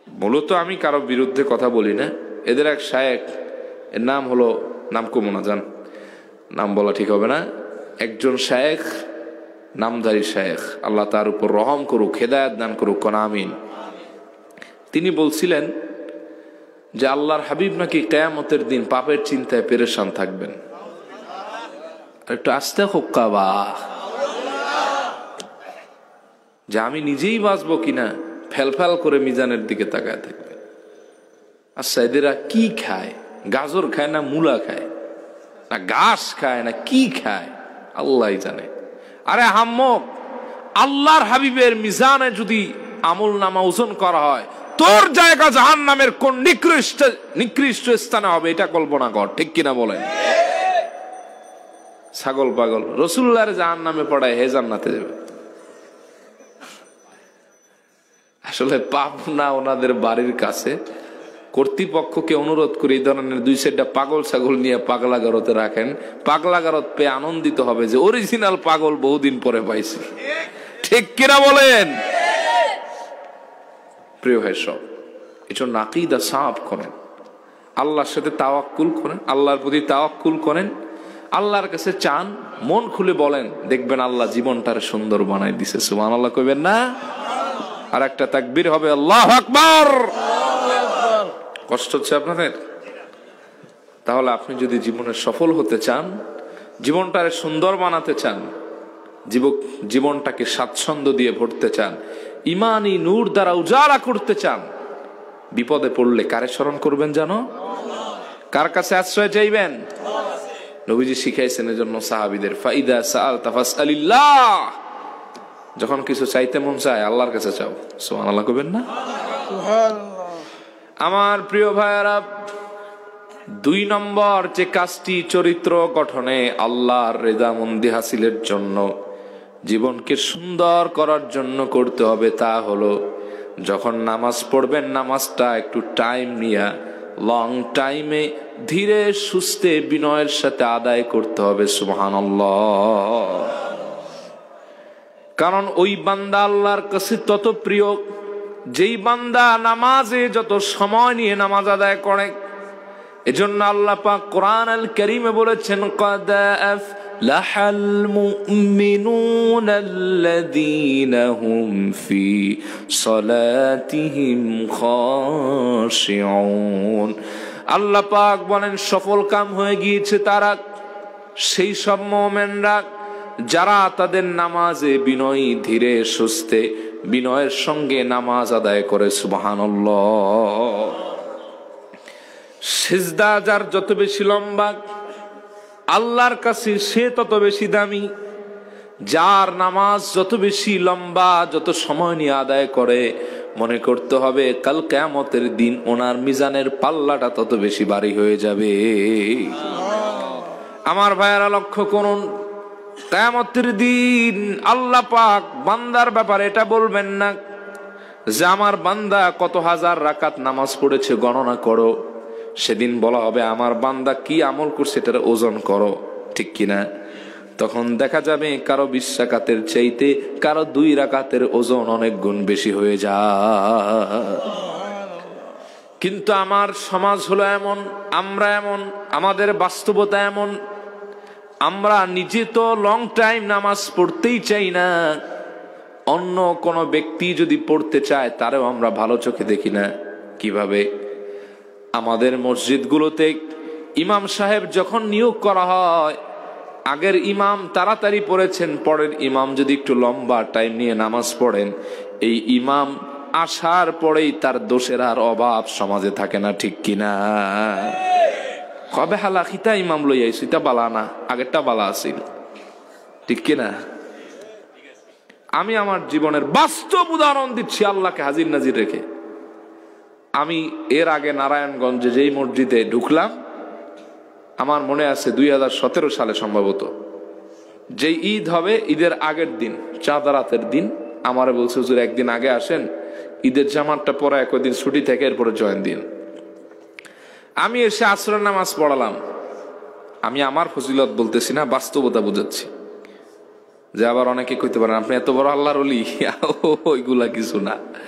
মূলত আমি কারো বিরুদ্ধে কথা বলি না। এদের এক শায়েখ, এর নাম হলো, নাম কমো না জান, নাম বলা ঠিক হবে না, একজন শায়েখ, নামধারী শায়েখ, আল্লাহ তার উপর রহম করুক, হেদায়েত দান করুক, কোন আমিন। তিনি বলছিলেন যে আল্লাহর হাবিব নাকি কিয়ামতের দিন পাপের চিন্তায় পেরেশান থাকবেন। একটু আস্তে হোক্কা বা, যে আমি নিজেই বাঁচবো কিনা ফেলফেল করে মিজানের দিকে তাকায় থাকবে। আচ্ছা, এদেরা কি খায়? গাজর খায় না মূলা খায় না ঘাস খায় না কি খায় আল্লাহ জানে। আরে হাম্মক, আল্লাহর হাবিবের মিজানে যদি আমল নামা ওজন করা হয়, তোর জায়গা জাহান্নামের কোন নিকৃষ্ট স্থানে হবে এটা কল্পনা কর, ঠিক কিনা বলেন? ছাগল পাগল রাসূলুল্লাহর জাহান্নামে পড়ায়, হে জান্নাতে যাবে। আসলে পাপ না ওনাদের বাড়ির কাছে, কর্তৃপক্ষকে অনুরোধ করি এই ধরনের 2-4টা পাগল ছাগল নিয়ে পাগলাগারতে রাখেন। পাগলাগারত পেয়ে আনন্দিত হবে যে অরিজিনাল পাগল বহুদিন পরে পাইছি, ঠিক কিনা বলেন? প্রিয় ভাই সব, এজন্য আকীদা সাফ করেন, আল্লাহর সাথে তাওয়াক্কুল করেন, আল্লাহর প্রতি তাওয়াক্কুল করেন, আল্লাহর কাছে চান, মন খুলে বলেন, দেখবেন আল্লাহ জীবনটারে সুন্দর বানাই দিছে। সুবহানাল্লাহ কইবেন না? আর একটা তাকবীর হবে, আল্লাহু আকবার। কষ্ট হচ্ছে আপনাদের? তাহলে আপনি যদি জীবনে সফল হতে চান, জীবনটারে সুন্দর বানাতে চান, জীবনটাকে স্বাচ্ছন্দ্য দিয়ে ভরতে চান, ইমানি নূর দ্বারা উজালা করতে চান, বিপদে পড়লে কারে স্মরণ করবেন জানো? কার কাছে আশ্রয় চাইবেন? নবীজি শিখাইছেন এজন্য সাহাবীদের, ফাইদা সাআলতা ফাসআলিল্লাহ, যখন কিছু চাইতে মন চায় আল্লাহর কাছে চাও। সুবহানাল্লাহ কইবেন না? সুবহানাল্লাহ। আমার প্রিয় ভাইয়েরা, 2 নম্বর যে কাজটি চরিত্র গঠনে আল্লাহর রেজামন্দি হাসিলের জন্য, জীবনকে সুন্দর করার জন্য করতে হবে, তা হলো যখন নামাজ পড়বেন নামাজটা একটু টাইম নিয়ে, লং টাইমে ধীরে সুস্থে বিনয়ের সাথে আদায় করতে হবে। সুবহানাল্লাহ। কারণ ওই বান্দা আল্লাহর কাছে তত প্রিয় যেই বান্দা নামাজে যত সময় নিয়ে নামাজ আদায় করে। এজন্য আল্লাহ পাক কোরআন আল কারীমে বলেছেন, ক্বাদ আফলাহাল মুমিনুনাল্লাযীনা হুম ফি সালাতিহিম খাশিউন। আল্লাহ পাক বলেন, সফল কাম হয়ে গিয়েছে তারা, সেই সব মুমিনরা যারা তাদের নামাজে বিনয়ী, ধীরে সুস্থে বিনয়ের সঙ্গে নামাজ আদায় করে। সুবহানাল্লাহ। সিজদা যার যত বেশি লম্বা, আল্লাহর কাছে সে তত বেশি দামি। যার নামাজ যত বেশি লম্বা, যত সময় নিয়ে আদায় করে, মনে করতে হবে কাল কিয়ামতের দিন ওনার মিজানের পাল্লাটা তত বেশি ভারী হয়ে যাবে। আমার ভাইয়েরা লক্ষ্য করুন, কিয়ামতের দিন আল্লাহ পাক বান্দার ব্যাপারে এটা বলবেন না যে আমার বান্দা কত হাজার রাকাত নামাজ পড়েছে গণনা করো। সেদিন বলা হবে আমার বান্দা কি আমল করছে এটার ওজন করো, ঠিক কিনা? তখন দেখা যাবে কারো 20 রাকাতের চাইতে কারো 2 রাকাতের ওজন অনেক গুণ বেশি হয়ে যায়। কিন্তু আমার সমাজ হলো এমন, আমরা এমন, আমাদের বাস্তবতা এমন, আমরা নিজে তো লং টাইম নামাজ পড়তেই চাই না, অন্য কোনো ব্যক্তি যদি পড়তে চায় তারেও আমরা ভালো চোখে দেখি না। কিভাবে? আমাদের মসজিদগুলোতে ইমাম সাহেব যখন নিয়োগ করা হয়, আগের ইমাম তাড়াতাড়ি পড়েছেন, পরের ইমাম যদি একটু লম্বা টাইম নিয়ে নামাজ পড়েন, এই ইমাম আসার পরেই তার দোষের আর অভাব সমাজে থাকে না, ঠিক কিনা? কবে হালা খিতা ইমাম লই আইছি, এটা বালা না, আগেরটা বালা আছিল, ঠিক কিনা? আমি আমার জীবনের বাস্তব উদাহরণ দিচ্ছি, আল্লাহকে হাজির নাজির রেখে। আমি এর আগে নারায়ণগঞ্জে যেই মসজিদে ঢুকলাম, আমার মনে আছে 2017 সালে সম্ভবত, যেই ঈদ হবে ঈদের আগের দিন, চাঁদ রাতের দিন, আমারে বলছে হুজুর একদিন আগে আসেন, ঈদের জামাতটা পরে একদিন ছুটি থেকে এরপরে জয়েন দিন। আমি এসে আসরের নামাজ পড়ালাম। আমি আমার ফজিলত বলতেছি না, বাস্তবতা বুঝাচ্ছি। যে আবার অনেকে কইতে পারেন আপনি এত বড় আল্লাহর ওলি, ওইগুলা কিছু না।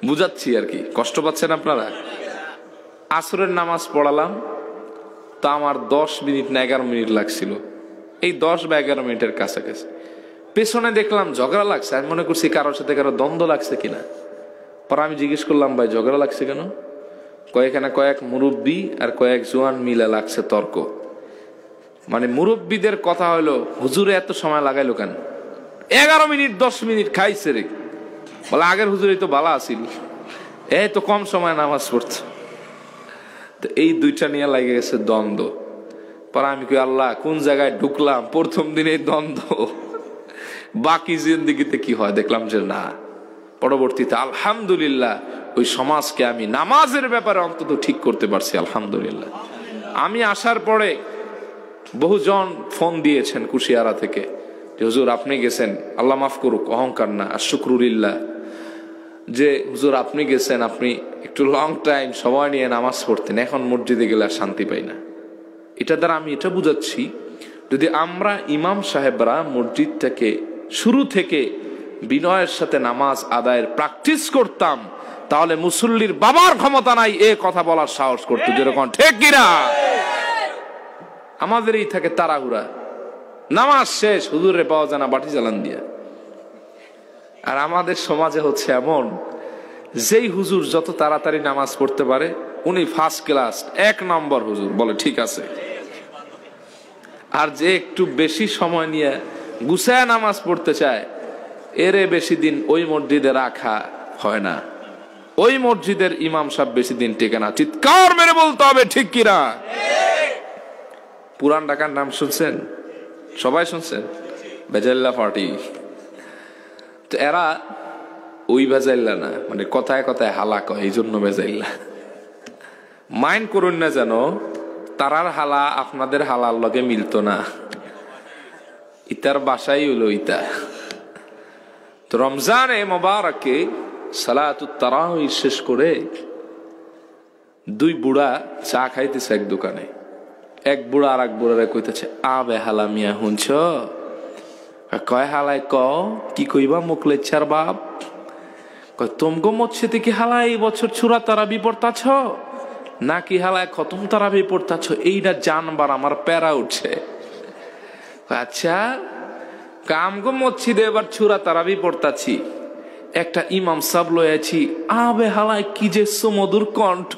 বুঝাচ্ছি আর কি, কষ্ট পাচ্ছেন আপনারা। আসরের নামাজ পড়ালাম, তা আমার 10 মিনিট না 11 মিনিট লাগছিল, এই 10 বা 11 মিনিটের কাছাকাছি। পেছনে দেখলাম ঝগড়া লাগছে, আমি মনে করছি কারোর সাথে কারো দ্বন্দ্ব লাগছে কিনা। পরে আমি জিজ্ঞেস করলাম, ভাই ঝগড়া লাগছে কেন? এখানে কয়েক মুরব্বী আর কয়েক জোয়ান মিলে লাগছে তর্ক। মানে মুরব্বীদের কথা হলো, হুজুরে এত সময় লাগাইলো কেন? 11 মিনিট 10 মিনিট খাইছে রে। বলে আগের হুজুরই তো ভালো আসিল, এই তো কম সময় নামাজ পড়ছে। তো এই দুইটা নিয়ে লাগে গেছে দ্বন্দ্ব। পরে আমি কই, আল্লাহ কোন জায়গায় ঢুকলাম, প্রথম দিনে দ্বন্দ্ব, বাকি জিন্দেগিতে কি হয়? দেখলাম যে না। পরবর্তীতে আলহামদুলিল্লাহ ওই সমাজকে আমি নামাজের ব্যাপারে অন্তত ঠিক করতে পারছি, আলহামদুলিল্লাহ। আমি আসার পরে বহুজন ফোন দিয়েছেন কুশিয়ারা থেকে যে হুজুর আপনি গেছেন, আল্লাহ মাফ করুক, অহংকার না আর শুকরুলিল্লাহ, যে হুজুর আপনি গেছেন, আপনি একটু লং টাইম সময় নিয়ে নামাজ পড়তেন, এখন মসজিদে গেলে আর শান্তি পাই না। এটা দ্বারা আমি এটা বুঝাচ্ছি, যদি আমরা ইমাম সাহেবরা মসজিদটাকে শুরু থেকে বিনয়ের সাথে নামাজ আদায়ের প্র্যাকটিস করতাম, তাহলে মুসল্লির বাবার ক্ষমতা নাই এ কথা বলার সাহস করতো, যেরকম ঠিক কিনা? আমাদের এই থাকে তাড়াহুড়া, নামাজ শেষ, হুজুরে পাওয়া যায় না বাটি জ্বালান দিয়া। আর আমাদের সমাজে হচ্ছে এমন, যেই হুজুর যত তাড়াতাড়ি নামাজ পড়তে পারে উনি ফার্স্ট ক্লাস, 1 নম্বর হুজুর বলে ঠিক আছে। আর যে একটু বেশি সময় নিয়ে গুছায় নামাজ পড়তে চায়, এরে বেশি দিন ওই মসজিদে রাখা হয় না, ওই মসজিদের ইমাম সাহেব বেশি দিন টেকে না। চিৎকার মেরে বলতে হবে ঠিক কিনা? পুরান ঢাকার নাম শুনছেন? সবাই শুনছেন? বেজাল্লা পার্টি। তো এরা ওই বেজাইল্লা না, মানে কথায় কথায় হালা কয়, এই জন্য বেজাইল্লা। মাইন্ড করুন না যেন তারার হালা আপনাদের হালার লগে মিলতো না, ইতার বাসাই হলো ইতা। তো রমজানে মোবারকে সালাতুত তারাউই শেষ করে 2 বুড়া চা খাইতেছে এক দোকানে। এক বুড়া আর এক বুড়ারে কইতেছে, আবে হালা মিয়া হুনছ? কয় হালাই ক কি কইবা মুখলেচ্ছার বাপ? কয় তোমগো মৎস্যতে কি হালা এই বছর ছুরা তারাবি পড়তাছ নাকি হালায় খতম তারাবি পড়তাছ? এইটা জানবার আমার প্যারা উঠছে। আচ্ছা কামগো মসজিদে এবার ছুরা তারাবি পড়তাছি, একটা ইমাম সাহেব লয়েছি, আবে হালায় কি যে সুমধুর কণ্ঠ,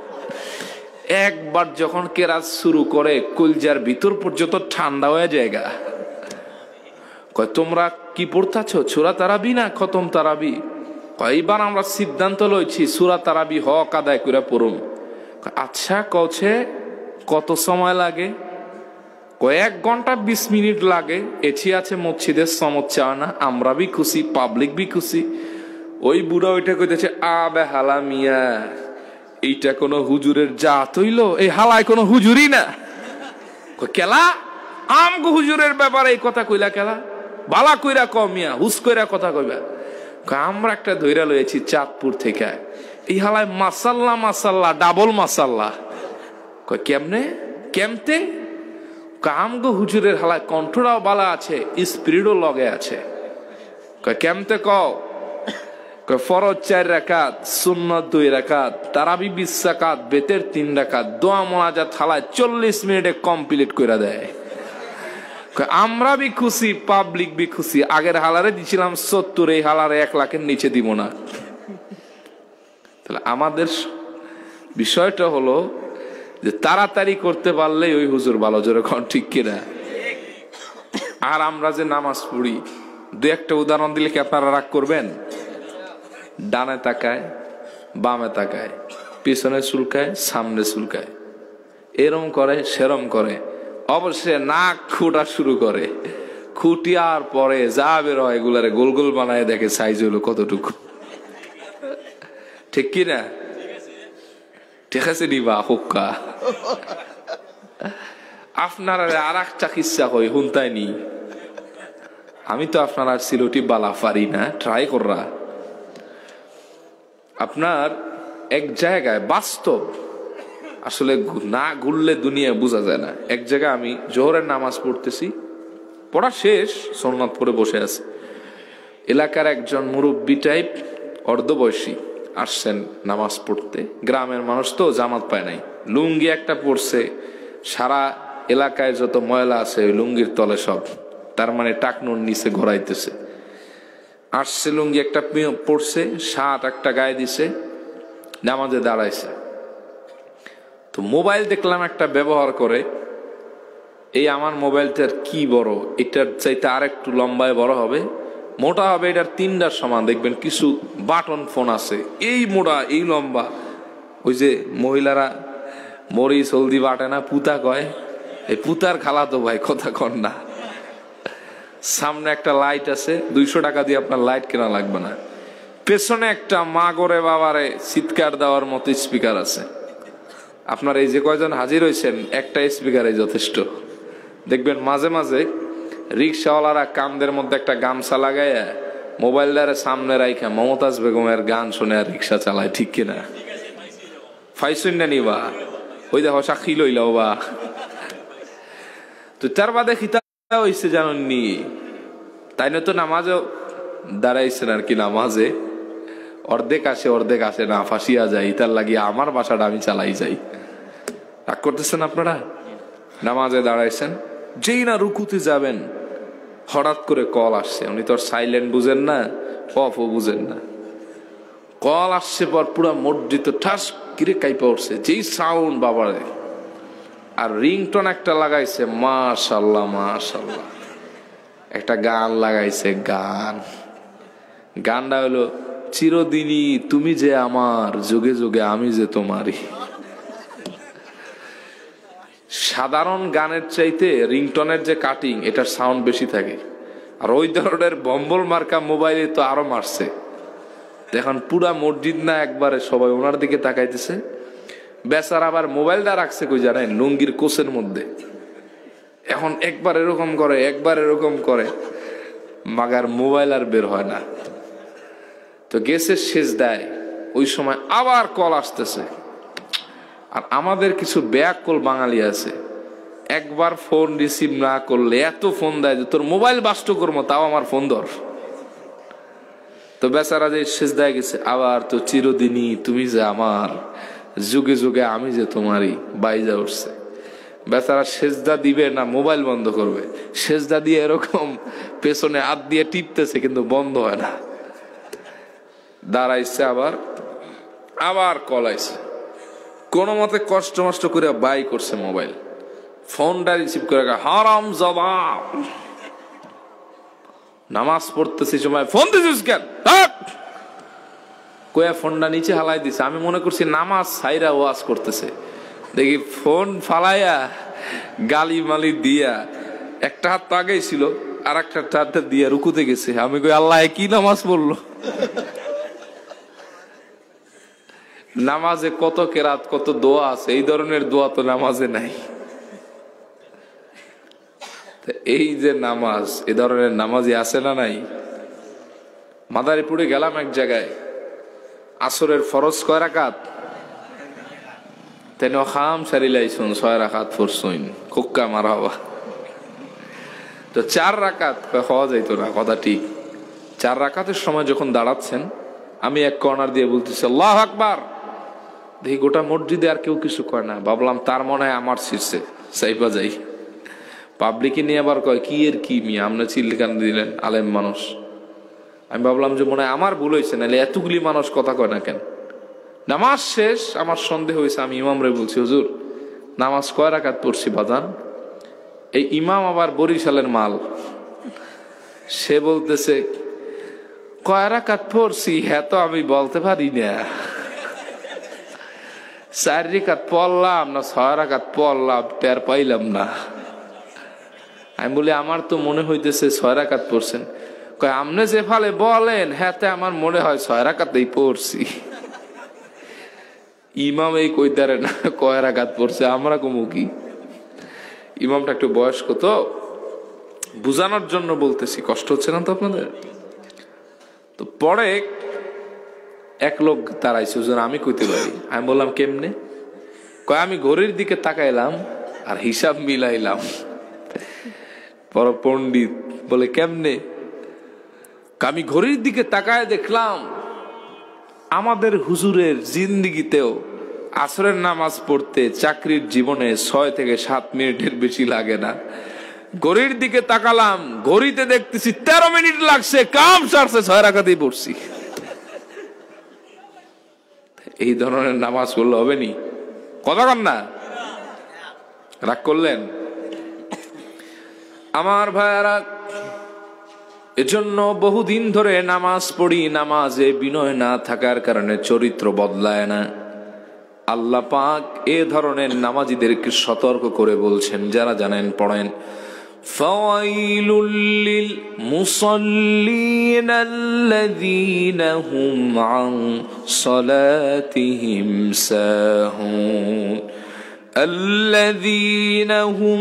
একবার যখন কেরাত শুরু করে কলজার ভিতর পর্যন্ত ঠান্ডা হয়ে জায়গা। কয় তোমরা কি পড়তাছ, ছুরা তারাবি না খতম তারাবি? এইবার আমরা সিদ্ধান্ত লইছি সূরা তারাবি হক আদায় করে পড়ুম। আচ্ছা কওছে কত সময় লাগে? কয়েক ঘন্টা 20 মিনিট লাগে। এছি আছে মসজিদের সমস্যা না, আমরা বি খুশি, পাবলিক বি খুশি। ওই বুড়া ওইটা কইতেছে, আবে হালা মিয়া এইটা কোন হুজুরের জাত হইল? এই হালায় কোন হুজুরই না। কেলা আমগো হুজুরের ব্যাপারে এই কথা কইলা কেলা? বালা কইরা ক মিয়া, হুস কইরা কথা কইবা। আমরা একটা ধৈরা লয়েছি চাঁদপুর থেকে, এই হালায় মাসাল্লাহ মাসাল্লাহ ডাবল মাসাল্লাহ। কয় কেমনে কেমতে? আমগো হুজুরের হালায় কণ্ঠটাও বালা আছে, স্পিরিটও লগে আছে। কয় কেমতে কও? কয় ফরজ 4 রাকাত, সুন্নাত 2 রাকাত, তারাবি 20 রাকাত, বেতের 3 রাকাত, দোয়া মোনাজাত হালায় 40 মিনিটে কমপ্লিট কইরা দেয়। আমরা বি খুশি, পাবলিক বি খুশি। আগের হালারে দিছিলাম 70, এই হালারে 1 লাখের নিচে দিব না। তাহলে আমাদের বিষয়টা হলো যে তাড়াতাড়ি করতে পারলে ওই হুজুর ভালো, জোরে কোন ঠিক কিনা? আর আমরা যে নামাজ পড়ি, 2-1টা উদাহরণ দিলে কি আপনারা রাগ করবেন? ডানে তাকায়, বামে তাকায়, পিছনে চুলকায়, সামনে চুলকায়, এরম করে সেরম করে, অবশ্যই নাক খুঁটা শুরু করে, খুঁটিয়ার পরে যা বের হয় এগুলারে গোল গোল বানায় দেখে সাইজ হলো কতটুকু। ঠিক কিনা? ঠিক আছে নিবা হুক্কা। আপনারা আর একটা কিচ্ছা কই হুনতাই নি, আমি তো আপনারা সিলটি বালা পারি না, ট্রাই কররা। আপনার এক জায়গায় বাস্তব, আসলে না ঘুরলে দুনিয়া বোঝা যায় না। এক জায়গায় আমি জোহরের নামাজ পড়তেছি, পড়া শেষ, সুন্নাত পড়ে বসে আছে। এলাকার একজন মুরব্বী টাইপ, অর্ধবয়সী, আসছেন নামাজ পড়তে, গ্রামের মানুষ তো জামাত পায় নাই, লুঙ্গি একটা পরছে, সারা এলাকায় যত ময়লা আছে ওই লুঙ্গির তলে সব, তার মানে টাকনুর নিচে ঘোরাইতেছে। আসছে লুঙ্গি একটা পরছে, শার্ট একটা গায়ে দিছে, নামাজে দাঁড়াইছে। তো মোবাইল দেখলাম একটা ব্যবহার করে, এই আমার মোবাইলটার কি বড়, এটার চাইতে আর একটু লম্বায় বড় হবে, মোটা হবে, এটার 3টার সমান, দেখবেন কিছু বাটন ফোন আছে এই মোটা এই লম্বা, ওই যে মহিলারা মরিচ হলদি বাটে না, পুতা কয়, এই পুতার খালা তো ভাই, কথা কন না। সামনে একটা লাইট আছে, 200 টাকা দিয়ে আপনার লাইট কেনা লাগবে না। পেছনে একটা মা করে বাবারে চিৎকার দেওয়ার মতো স্পিকার আছে। আপনার এই যে কয়জন হাজির হয়েছেন, একটা স্পিকারে যথেষ্ট। দেখবেন মাঝে মাঝে রিক্সাওয়ালারা কামদের মধ্যে একটা গামছা লাগাইয়া মোবাইল দ্বারা সামনে রাইখা মমতাজ বেগমের গান শুনে আর রিক্সা চালায়, ঠিক কিনা? ফাইসুন না নিবা, ওই দেখো সাক্ষী লইলাও বা। তো তার বাদে খিতা হয়েছে জানেননি, তাই না? তো নামাজও দাঁড়াইছেন আর কি, নামাজে অর্ধেক আসে না, ফাঁসিয়া যায়, তার লাগিয়ে আমার বাসাটা আমি চালাই যাই। রাগ করতেছেন আপনারা? নামাজে দাঁড়াইছেন, যেই না রুকুতে যাবেন হঠাৎ করে কল আসছে, উনি তো সাইলেন্ট বুঝেন না, অফও বুঝেন না, কল আসছে পর পুরা মসজিদ ঠাস কিরে কাইপা উঠছে, যেই সাউন্ড বাবারে, আর রিংটোন একটা লাগাইছে, মাশাআল্লাহ মাশাআল্লাহ, একটা গান লাগাইছে, গানটা হলো চিরদিনই তুমি যে আমার, যুগে যুগে আমি যে তোমারই। সাধারণ গানের চাইতে রিংটনের যে কাটিং, এটার সাউন্ড বেশি থাকে। আর ওই ধরনের বম্বল মার্কা মোবাইলে তো আরো মারছে। এখন পুরা মসজিদ না একবারে সবাই ওনার দিকে তাকাইতেছে। বেচার আবার মোবাইলটা রাখছে কই জানেন, লুঙ্গির কোষের মধ্যে। এখন একবার এরকম করে, একবার এরকম করে, মাগার মোবাইল আর বের হয় না। তো গেছে শেষ দেয়, ওই সময় আবার কল আসতেছে। আর আমাদের কিছু ব্যাককল বাঙালি আছে, একবার ফোন রিসিভ না করলে এত ফোন দেয় যে তোর মোবাইল বাস্ট করবো, তাও আমার ফোন ধর। তো বেচারা যে শেষ দেয় গেছে, আবার তো চিরদিনই তুমি যে আমার, যুগে যুগে আমি যে তোমারই, বাইজা উঠছে। বেচারা সেজদা দিবে না মোবাইল বন্ধ করবে, সেজদা দিয়ে এরকম পেছনে হাত দিয়ে টিপতেছে কিন্তু বন্ধ হয় না। দাঁড়াইছে, আবার কল আইছে, কোন মতে কষ্ট মষ্ট করে বাই করছে মোবাইল, ফোনটা রিসিভ করে, হারাম জবাব, নামাজ পড়তেছি সময় ফোন দিছিস কেন, কয়া ফোনটা নিচে হালাই দিছে। আমি মনে করছি নামাজ সাইরা ওয়াজ করতেছে, দেখি ফোন ফালাইয়া গালি মালি দিয়া একটা হাত তো আগেই ছিল, আর একটা হাতটা দিয়া রুকুতে গেছে। আমি কই আল্লাহ কি নামাজ পড়লো। নামাজে কত কেরাত, কত দোয়া আছে, এই ধরনের দোয়া তো নামাজে নাই। এই যে নামাজ, এ ধরনের নামাজই আছে না নাই? মাদারীপুরে গেলাম এক জায়গায়, আসরের ফরজ কয় রাকাত, তেন খাম সারিলাইছুন 6 রাকাত পড়ছুন, কুক্কা মারা হবা। তো 4 রাকাত হওয়া যাইতো না, কথা ঠিক। 4 রাকাতের সময় যখন দাঁড়াচ্ছেন, আমি এক কর্নার দিয়ে বলতেছি আল্লাহু আকবার, দেখি গোটা মসজিদে আর কেউ কিছু কয় না। ভাবলাম তার মনে হয় আমার শীর্ষে সাইবা যাই। পাবলিকে নিয়ে আবার কয় কি এর কি মিয়া, আপনি চিল্লিকান দিলেন, আলেম মানুষ। আমি ভাবলাম যে মনে হয় আমার ভুল হয়েছে, নাহলে এতগুলি মানুষ কথা কয় না কেন। নামাজ শেষ, আমার সন্দেহ হয়েছে, আমি ইমামরে বলছি হুজুর নামাজ কয় রাকাত পড়ছি বাজান। এই ইমাম আবার বরিশালের মাল, সে বলতেছে কয় রাকাত পড়ছি, হ্যাঁ তো আমি বলতে পারি না, 4 রাকাত পড়লাম না 6 রাকাত পড়লাম, টের পাইলাম না। আমি বলি আমার তো মনে হইতেছে 6 রাকাত পড়ছেন। কয় আমনে যে ফালে বলেন, হ্যাঁ আমার মনে হয় 6 রাকাতেই পড়ছি। ইমাম এই কইতারে না কয় রাকাত পড়ছে, আমরা কমু কি? ইমামটা একটু বয়স্ক তো, বুঝানোর জন্য বলতেছি, কষ্ট হচ্ছে না তো আপনাদের? তো পরে এক লোক দাঁড়াইছে, হুজুর আমি কইতে পারি। আমি বললাম কেমনে? কয় আমি ঘড়ির দিকে তাকাইলাম আর হিসাব মিলাইলাম। বড় পণ্ডিত বলে কেমনে? আমি ঘড়ির দিকে তাকায় দেখলাম আমাদের হুজুরের জিন্দিগিতেও আসরের নামাজ পড়তে চাকরির জীবনে 6 থেকে 7 মিনিটের বেশি লাগে না। ঘড়ির দিকে তাকালাম, ঘড়িতে দেখতেছি 13 মিনিট লাগছে, কাম সারছে 6 রাকাতেই পড়ছি। এই ধরনের নামাজ পড়লে হবে নি? কথা কন না, রাগ করলেন? আমার ভাইয়ারা, এজন্য বহুদিন ধরে নামাজ পড়ি, নামাজে বিনয় না থাকার কারণে চরিত্র বদলায় না। আল্লাহ পাক এ ধরনের নামাজীদেরকে সতর্ক করে বলছেন, যারা জানেন পড়েন, ফাওয়াইলুল লিল মুসাল্লিন আল্লাযীনা হুম আন সালাতিহিম সাহুন الذين هم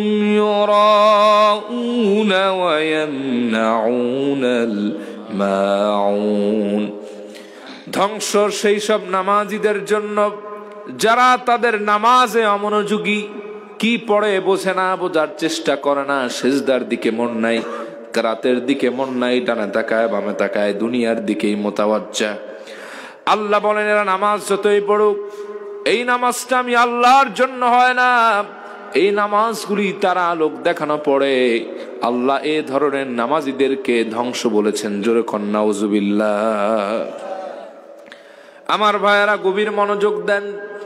يراءون ويمنعون الماعون। ধ্বংস সেই সব নামাজীদের জন্য যারা তাদের নামাজে অমনোযোগী, কি পড়ে বোঝে না, বোঝার চেষ্টা করে না, সিজদার দিকে মন নাই, কিরাতের দিকে মন নাই, ডানে তাকায় বামে তাকায়, দুনিয়ার দিকেই মোতাওয়াজ্জা। আল্লাহ বলেন, এরা নামাজ যতই পড়ুক, এই নামাজটা আমি আল্লাহর জন্য হয় না, এই নামাজগুলি তারা লোক দেখানো পড়ে। আল্লাহ এ ধরনের নামাজীদেরকে ধ্বংস বলেছেন। জোরে কন নাউজুবিল্লাহ। আমার ভাইয়েরা, গভীর মনোযোগ দেন।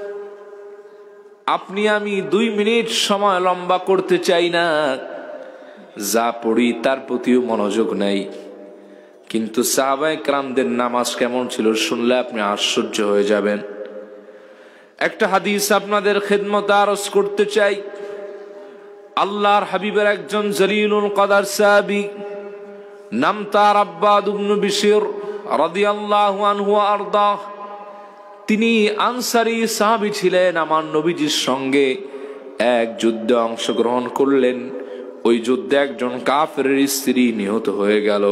আপনি আমি 2 মিনিট সময় লম্বা করতে চাই না, যা পড়ি তার প্রতিও মনোযোগ নাই। কিন্তু সাহাবায়ে কেরামদের নামাজ কেমন ছিল শুনলে আপনি আশ্চর্য হয়ে যাবেন। একটা হাদিস আপনাদের খেদমতে আরজ করতে চাই। আল্লাহর হাবিবের একজন জলিলুল কদর সাহাবী, নাম তার আব্বাদ ইবনে বিশর রাদিয়াল্লাহু আনহু আরদা। তিনি আনসারী সাহাবী ছিলেন। আমার নবীজির সঙ্গে এক যুদ্ধে অংশগ্রহণ করলেন। ওই যুদ্ধে একজন কাফেরের স্ত্রী নিহত হয়ে গেল।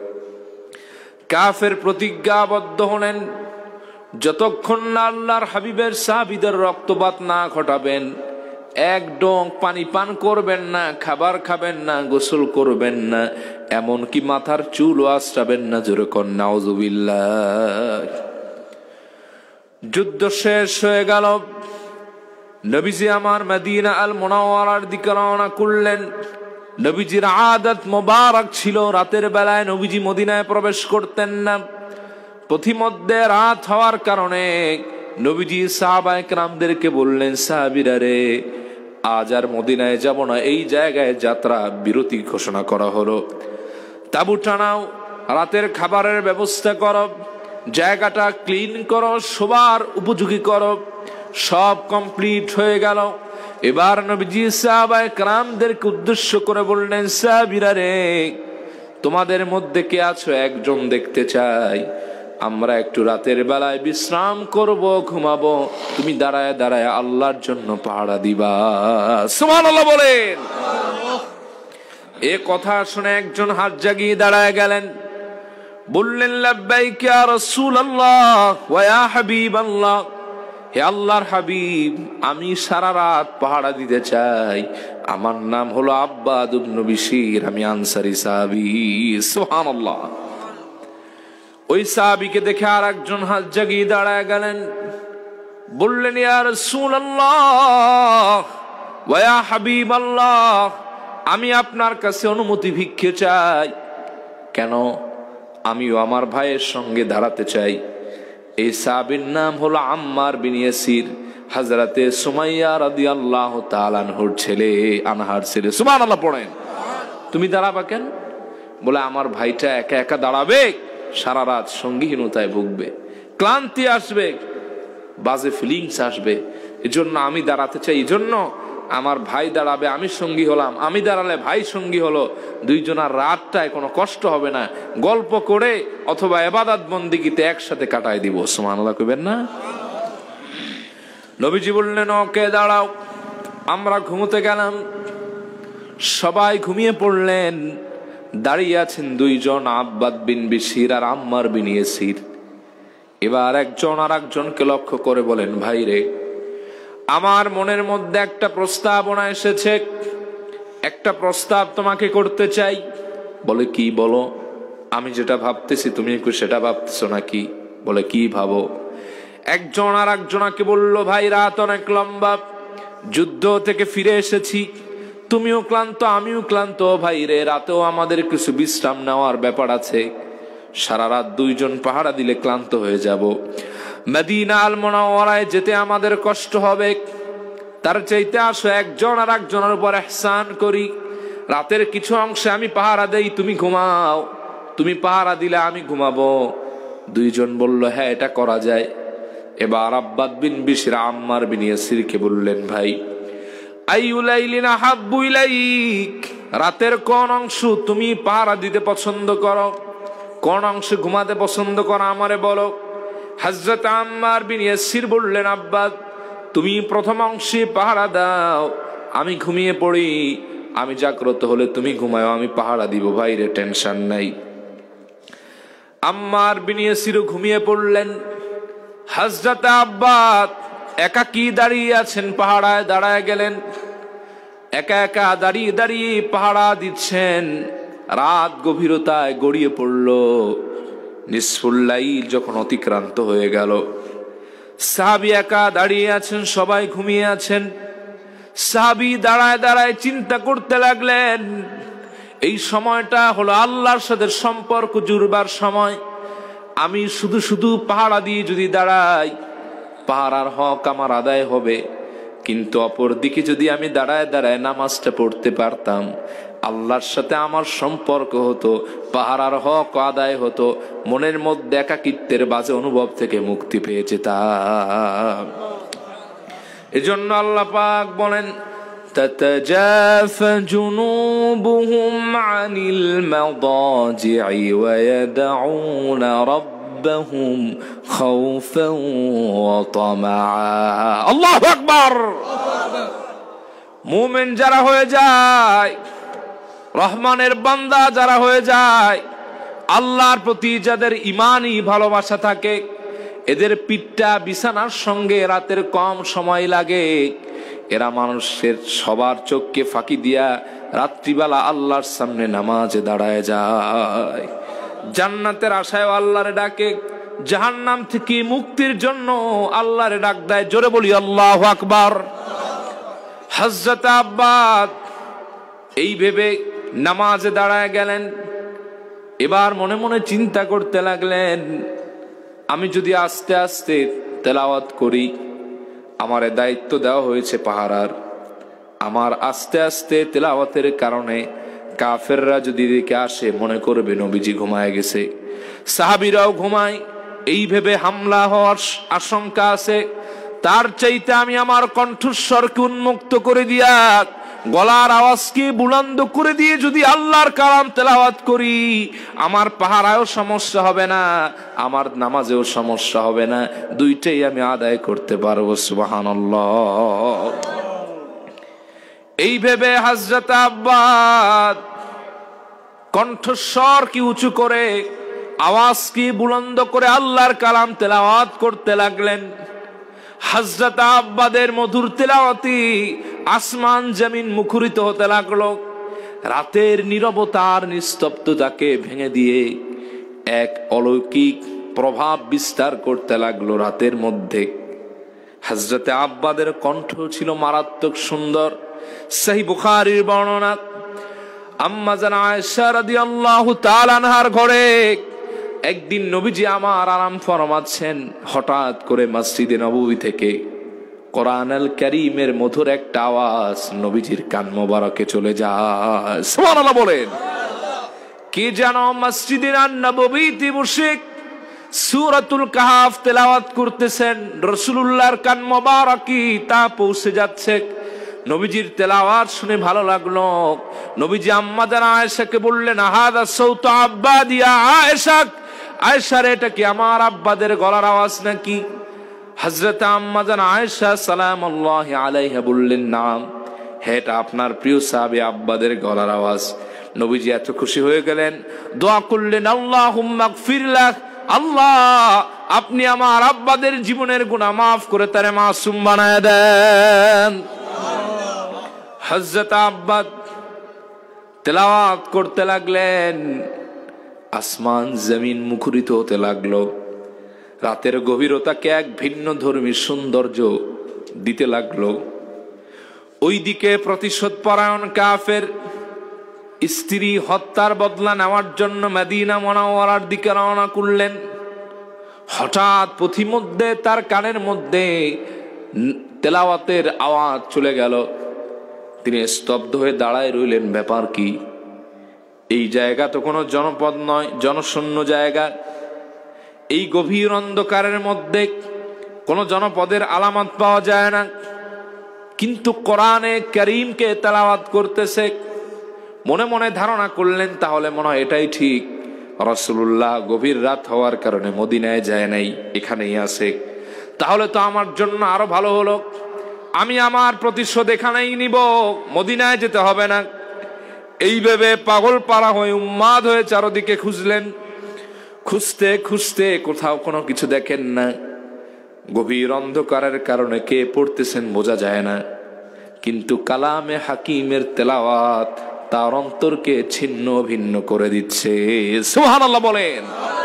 কাফের প্রতিজ্ঞাবদ্ধ হলেন, যতক্ষণ না আল্লাহর হাবিবের সাহাবীদের রক্তপাত না ঘটাবেন, এক ডোক পানি পান করবেন না, খাবার খাবেন না, গোসল করবেন না, এমনকি মাথার চুলও আঁচড়াবেন না। জোরে কন নাউজুবিল্লাহ। যুদ্ধ শেষ হয়ে গেল। নবীজি আমার মদিনা আল মুনাওয়ারার দিকে রওনা করলেন। নবীজির আদত মোবারক ছিল, রাতের বেলায় নবীজি মদিনায় প্রবেশ করতেন না। পথিমধ্যে রাত হওয়ার কারণে নবীজি সাহাবায়ে কেরামদেরকে বললেন, সাহাবীরা রে, আজ আর মদিনায় যাব না, এই জায়গায় যাত্রা বিরতি ঘোষণা করা হলো। তাবু টানাও, রাতের খাবারের ব্যবস্থা করো, জায়গাটা ক্লিন করো, শোবার উপযোগী করো। সব কমপ্লিট হয়ে গেল। এবার নবীজি সাহাবায়ে কেরামদেরকে উদ্দেশ্য করে বললেন, সাহাবীরা রে, তোমাদের মধ্যে কে আছো একজন দেখতে চাই, আমরা একটু রাতের বেলায় বিশ্রাম করব, ঘুমাবো, তুমি দাঁড়ায় দাঁড়ায় আল্লাহর জন্য পাহারা দিবা। সুবহানাল্লাহ বলেন। এ কথা শুনে একজন হাত জাগিয়ে দাঁড়ায় গেলেন, বললেন, লাব্বাইক ইয়া রাসূলুল্লাহ ওয়া ইয়া হাবিবাল্লাহ। হে আল্লাহর হাবিব, আমি সারা রাত পাহারা দিতে চাই। আমার নাম হলো আব্বাদ ইবনে বিশর, আমি আনসারী সাহাবী। সুবহানাল্লাহ। ওই সাহাবীকে দেখে আর একজন হাত জাগিয়ে দাঁড়ায় গেলেন, বললেন, ইয়া রাসূলুল্লাহ ওয়া ইয়া হাবিবাল্লাহ, আমি আপনার কাছে অনুমতি ভিক্ষে চাই। কেন? আমিও আমার ভাইয়ের সঙ্গে দাঁড়াতে চাই। এই সাহাবীর নাম হলো আম্মার বিন ইয়াসির, হযরতে সুমাইয়া রাদিয়াল্লাহু তাআলা আনহার ছেলে। সুবহানাল্লাহ পড়েন। তুমি দাঁড়াবা কেন? বলে, আমার ভাইটা একা একা দাঁড়াবে, সারা রাত সঙ্গীহীনতায় ভুগবে, ক্লান্তি আসবে, বাজে ফিলিংস আসবে, এজন্য আমি দাঁড়াতে চাই। এজন্য আমার ভাই দাঁড়াবে, আমি সঙ্গী হলাম, আমি দাঁড়ালে ভাই সঙ্গী হলো, দুইজনের রাতটায় কোনো কষ্ট হবে না, গল্প করে অথবা ইবাদত বন্দেগীতে একসাথে কাটায় দিব। সুবহানাল্লাহ কইবেন না? নবীজি বললেন, ওকে দাঁড়াও। আমরা ঘুমোতে গেলাম, সবাই ঘুমিয়ে পড়লেন। দাঁড়িয়ে আছেন দুইজন, আব্বাদ বিন বিশর আর আম্মার বিন ইয়াসির। এবার একজন আর একজনকে লক্ষ্য করে বলেন, ভাই রে, আমার মনের মধ্যে একটা প্রস্তাবনা এসেছে, একটা প্রস্তাব তোমাকে করতে চাই। বলে, কি বলো? আমি যেটা ভাবতেছি তুমি একটু সেটা ভাবতেছো নাকি? বলে, কি ভাবো? একজন আর একজনকে বলল, ভাই রাত অনেক লম্বা, যুদ্ধ থেকে ফিরে এসেছি, তুমিও ক্লান্ত আমিও ক্লান্ত, ভাই রে রাতেও আমাদের কিছু বিশ্রাম নেওয়ার ব্যাপার আছে, সারা রাত দুইজন পাহারা দিলে ক্লান্ত হয়ে যাব, মদিনা আল মুনাওয়ারায় যেতে আমাদের কষ্ট হবে, তার চাইতে আসো একজন আর একজনের উপর ইহসান করি, রাতের কিছু অংশে আমি পাহারা দেই, তুমি ঘুমাও, তুমি পাহারা দিলে আমি ঘুমাবো। দুইজন বলল, হ্যাঁ এটা করা যায়। এবার আব্বাদ বিন বিশর আম্মার বিন ইয়াসিরকে বললেন, ভাই আইউলাইলিনা হাব্বু ইলাইক, রাতের কোন অংশ তুমি পাহারা দিতে পছন্দ করো, কোন অংশে ঘুমাতে পছন্দ করো আমারে বলো। হযরত আম্মার বিন ইয়াসির বললেন, আব্বাদ তুমি প্রথম অংশে পাহারা দাও, আমি ঘুমিয়ে পড়ি, আমি জাগ্রত হলে তুমি ঘুমাও, আমি পাহারা দিব, ভাইরে টেনশন নাই। আম্মার বিন ইয়াসির ঘুমিয়ে পড়লেন। হযরত আব্বাদ একাকী দাঁড়িয়ে আছেন, পাহারায় দাঁড়ায় গেলেন, একা একা দাঁড়িয়ে দাঁড়িয়ে পাহারা দিচ্ছেন। রাত গভীরতায় গড়িয়ে পড়ল, নিসফুল লাইল যখন অতিক্রান্ত হয়ে গেল, সাহাবী একা দাঁড়িয়ে আছেন, সবাই ঘুমিয়ে আছেন। সাহাবী দাঁড়ায় দাঁড়ায় চিন্তা করতে লাগলেন, এই সময়টা হলো আল্লাহর সাথে সম্পর্ক জুড়বার সময়, আমি শুধু শুধু পাহারা দিয়ে যদি দাঁড়াই, পাহারার হক আমার আদায় হবে, কিন্তু অপর দিকে যদি আমি দাঁড়ায় দাঁড়ায় নামাজটা পড়তে পারতাম, আল্লাহর সাথে আমার সম্পর্ক হতো, পাহারার হক আদায় হতো, মনের মধ্যে একাকিত্বের বাজে অনুভব থেকে মুক্তি পেয়ে যেতাম। এজন্য আল্লাহ পাক বলেন, তাতাজাফা জুনুবুহুম আনিল মাদাজি'i ওয়া ইয়াদউনা রাব্বাহুম খাউফান ওয়া তামআ। আল্লাহু আকবার। মুমিন যারা হয়ে যায়, রহমানের বান্দা যারা হয়ে যায়, আল্লাহর প্রতি যাদের ঈমানি ভালোবাসা থাকে, এদের পিঠটা বিছানার সঙ্গে রাতের কম সময় লাগে, এরা মানুষের সবার চোখকে ফাঁকি দিয়া রাত্রিবেলা আল্লাহর সামনে নামাজে দাঁড়ায় যায়, জান্নাতের আশায় আল্লাহরে ডাকে, জাহান্নাম থেকে মুক্তির জন্য আল্লাহরে ডাক দেয়। জোরে বলি আল্লাহু আকবার। হযরত আব্বাদ এই ভেবে নামাজে দাঁড়ায় গেলেন। এবার মনে মনে চিন্তা করতে লাগলেন, আমি যদি আস্তে আস্তে তেলাওয়াত করি, আমারে দায়িত্ব দেওয়া হয়েছে পাহারার, আমার আস্তে আস্তে তেলাওয়াতের কারণে কাফেররা যদি দিকে আসে মনে করবে নবীজি ঘুমায় গেছে, সাহাবীরাও ঘুমায়, এই ভেবে হামলা হওয়ার আশঙ্কা আছে, তার চাইতে আমি আমার কণ্ঠস্বরকে উন্মুক্ত করে দিয়া, গলার আওয়াজকে বুলন্দ করে দিয়ে যদি আল্লাহর কালাম তেলাওয়াত করি, আমার পাহারায়ও সমস্যা হবে না, আমার নামাজেও সমস্যা হবে না, দুইটাই আমি আদায় করতে পারবো। সুবহানাল্লাহ। এই ভেবে হযরত আব্বাদ কণ্ঠস্বর কি উঁচু করে, আওয়াজ কি বুলন্দ করে আল্লাহর কালাম তেলাওয়াত করতে লাগলেন। হযরত আব্বাদের মধুর তেলাওয়াতি আসমান জমিন মুখরিত হতে লাগলো, রাতের নীরবতার নিস্তব্ধতাকে ভেঙে দিয়ে এক অলৌকিক প্রভাব বিস্তার করতে লাগলো রাতের মধ্যে। হযরত আব্বাদের কণ্ঠ ছিল মারাত্মক সুন্দর। সহিহ বুখারীর বর্ণনা, আম্মা জান আয়েশা রাদিয়াল্লাহু তাআলা আনহার ঘরে একদিন নবীজি আমার আরাম ফরমাচ্ছেন, হঠাৎ করে মসজিদে নববী থেকে কোরআন আল কারীমের মধুর একটা আওয়াজ নবীজির কান মোবারকে চলে যায়। সুবহানাল্লাহ বলেন। কি যেন মসজিদে নববীতে বসে সূরাতুল কাহফ তেলাওয়াত করতেছেন, রাসূলুল্লাহর কান মোবারকি তা পৌঁছে যাচ্ছে। নবীজির তেলাওয়াত শুনে ভালো লাগলো। নবীজি আম্মা জান আয়েশাকে বললেন, হাদা সাউতু আব্বাদি ইয়া আয়েশা, আয়েশা রে এটা কি আমার আব্বাদের গলার আওয়াজ নাকি? হযরত আম্মা জান আয়েশা সালামুল্লাহি আলাইহা বললেন, নাম, হ্যাঁ এটা আপনার প্রিয় সাহাবী আব্বাদের গলার আওয়াজ। নবীজি এত খুশি হয়ে গেলেন, দোয়া করলেন, আল্লাহুম্মা গফির লাহ, আল্লাহ আপনি আমার আব্বাদের জীবনের গুনাহ মাফ করে তারে মাসুম বানায় দেন। হযরত আব্বাদ তেলাওয়াত করতে লাগলেন, আসমান জমিন মুখরিত হতে লাগলো, রাতের গভীরতাকে এক ভিন্ন ধর্মী সৌন্দর্য দিতে লাগলো। ওইদিকে প্রতিশোধ পরায়ণ কাফের স্ত্রী হত্যার বদলা নেওয়ার জন্য মদিনা মুনাওয়ারার দিকে রওনা করলেন। হঠাৎ পথিমধ্যে তার কানের মধ্যে তেলাওয়াতের আওয়াজ চলে গেল। তিনি স্তব্ধ হয়ে দাঁড়ায় রইলেন, ব্যাপার কি? এই জায়গা তো কোনো জনপদ নয়, জনশূন্য জায়গা। এই গভীর অন্ধকারের মধ্যে কোনো জনপদের আলামত পাওয়া যায় না, কিন্তু কোরআনে কারীমকে তেলাওয়াত করতেছে। মনে মনে ধারণা করলেন, তাহলে মনে হয় এটাই ঠিক, রাসূলুল্লাহ গভীর রাত হওয়ার কারণে মদিনায় যায় নাই, এখানেই আছে। তাহলে তো আমার জন্য আরো ভালো হলো, আমি আমার প্রতিশোধ এখানেই নিব, মদিনায় যেতে হবে না। এই ভেবে পাগল পাড়া হয়ে উন্মাদ হয়ে চারদিকে খুঁজলেন। খুঁজতে খুঁজতে কোথাও কোনো কিছু দেখেন না। গভীর অন্ধকারের কারণে কে পড়তেছেন বোঝা যায় না, কিন্তু কালামে হাকিমের তেলাওয়াত তার অন্তরকে ছিন্ন ভিন্ন করে দিচ্ছে। সুবহানাল্লাহ বলেন।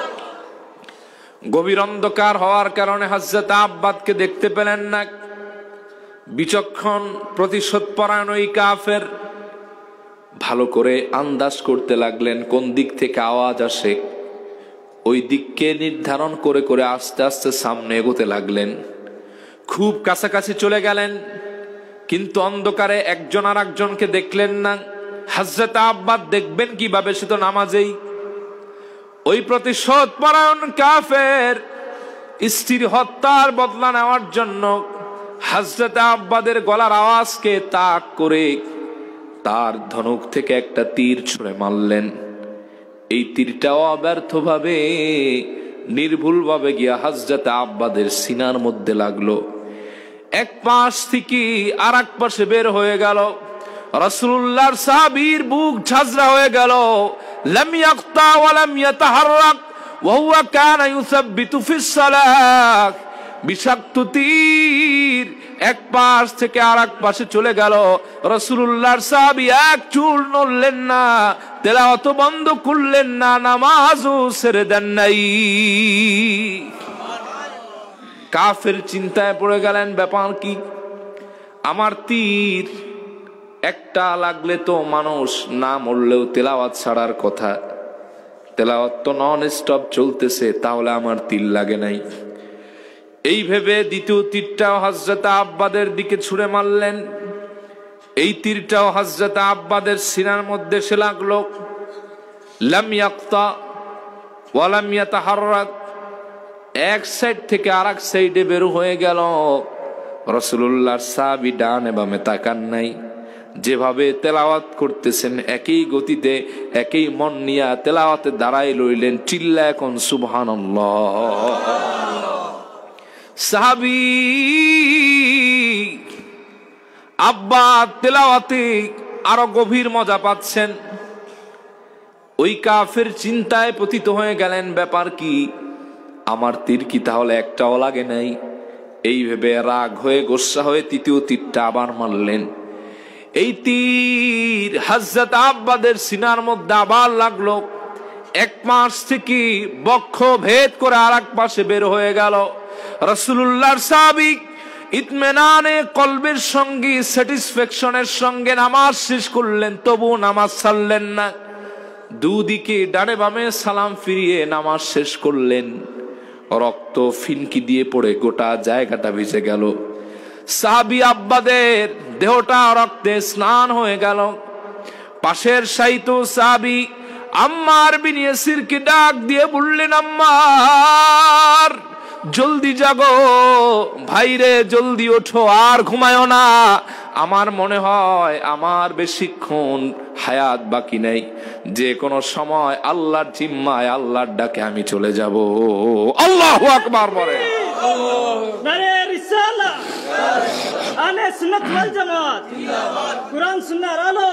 গভীর অন্ধকার হওয়ার কারণে হযরত আব্বাদকে দেখতে পেলেন না। বিচক্ষণ প্রতিশোধ পরায়ণ ওই কাফের ভালো করে আন্দাজ করতে লাগলেন কোন দিক থেকে আওয়াজ আসে। ওই দিককে নির্ধারণ করে করে আস্তে আস্তে সামনে এগোতে লাগলেন। খুব কাছাকাছি চলে গেলেন, কিন্তু অন্ধকারে একজন আর একজনকে দেখলেন না। হযরত আব্বাদ দেখবেন কিভাবে, সে তো নামাজেই। ওই প্রতিশোধ পরায়ণ কাফের স্ত্রীর হত্যার বদলা নেওয়ার জন্য হযরত আব্বাদের গলার আওয়াজকে তাক করে তার ধনুক থেকে একটা তীর ছুঁড়ে মারলেন। এই তীরটাও ব্যর্থভাবে নির্ভুলভাবে গিয়া হযরত আব্বাদের সিনার মধ্যে লাগলো। এক পাশ থেকে আর এক পাশে বের হয়ে গেল। রাসূলুল্লাহর সাহাবীর বুক ঝাঁঝরা হয়ে গেল। লাম ইয়াক্তা ওয়া লাম ইয়াতাহাররাক ওয়া হুয়া কানা ইউসাব্বিতু ফিস সালাহ। বিষাক্ত তীর এক পাশ থেকে আর এক পাশে চলে গেল। রাসূলুল্লাহর সাহাবী এক চুল নড়লেন না, তেলাওয়াত বন্ধ করলেন না, নামাজও ছেড়ে দেন নাই। কাফের চিন্তায় পড়ে গেলেন, ব্যাপার কি? আমার তীর একটা লাগলে তো মানুষ না মরলেও তেলাওয়াত ছাড়ার কথা, তেলাওয়াত তো নন স্টপ চলতেছে, তাহলে আমার তীর লাগে নাই। এই ভেবে দ্বিতীয় তীরটাও হযরত আব্বাদের দিকে ছুঁড়ে মারলেন। এই তীরটাও হযরত আব্বাদের সিনার মধ্যে এসে লাগলো। লাম ইয়াক্তা ওয়া লাম ইয়াতাহাররাক। এক সাইড থেকে আরেক সাইডে বের হয়ে গেল। রাসূলুল্লাহর সাহাবী ডানে বামে তাকান নাই, যেভাবে তেলাওয়াত করতেছেন একই গতিতে একই মন নিয়া তেলাওয়াতে দাঁড়ায় লইলেন। চিল্লা এখন সুবহানাল্লাহ। সাহাবী আব্বা তেলাওয়াতে আরো গভীর মজা পাচ্ছেন। ওই কাফের চিন্তায় পতিত হয়ে গেলেন, ব্যাপার কি? আমার তীর কি তাহলে একটাও লাগে নাই? এই ভেবে রাগ হয়ে গোসা হয়ে তৃতীয় তীরটা আবার মারলেন। এই তীর হযরত আব্বাদের সিনার মধ্যে আবার লাগলো। এক পাশ থেকে বক্ষ ভেদ করে আর এক পাশে বের হয়ে গেল। রাসূলুল্লাহর সাহাবী ইতমিনানে কলবের সঙ্গে স্যাটিসফ্যাকশনের সঙ্গে নামাজ শেষ করলেন, তবু নামাজ ছাড়লেন না। দুদিকে ডানে বামে সালাম ফিরিয়ে নামাজ শেষ করলেন। রক্ত ফিনকি দিয়ে পড়ে গোটা জায়গাটা ভিজে গেল। সাহাবী আব্বাদের দেহটা রক্তে স্নান হয়ে গেল। পাশের শায়িত সাহাবী আম্মার বিন ইয়াসিরকে ডাক দিয়ে বললেন, আম্মার জলদি জাগো, ভাইরে জলদি ওঠো, আর ঘুমায়ো না। আমার মনে হয় আমার বেশিক্ষণ হায়াত বাকি নেই, যে কোনো সময় আল্লাহর জিম্মায় আল্লাহর ডাকে আমি চলে যাব। আল্লাহু আকবার বলে। নারে রিসালাত, আহলে সুন্নাত ওয়াল জামাত, কুরআন সুন্নাহর আলো।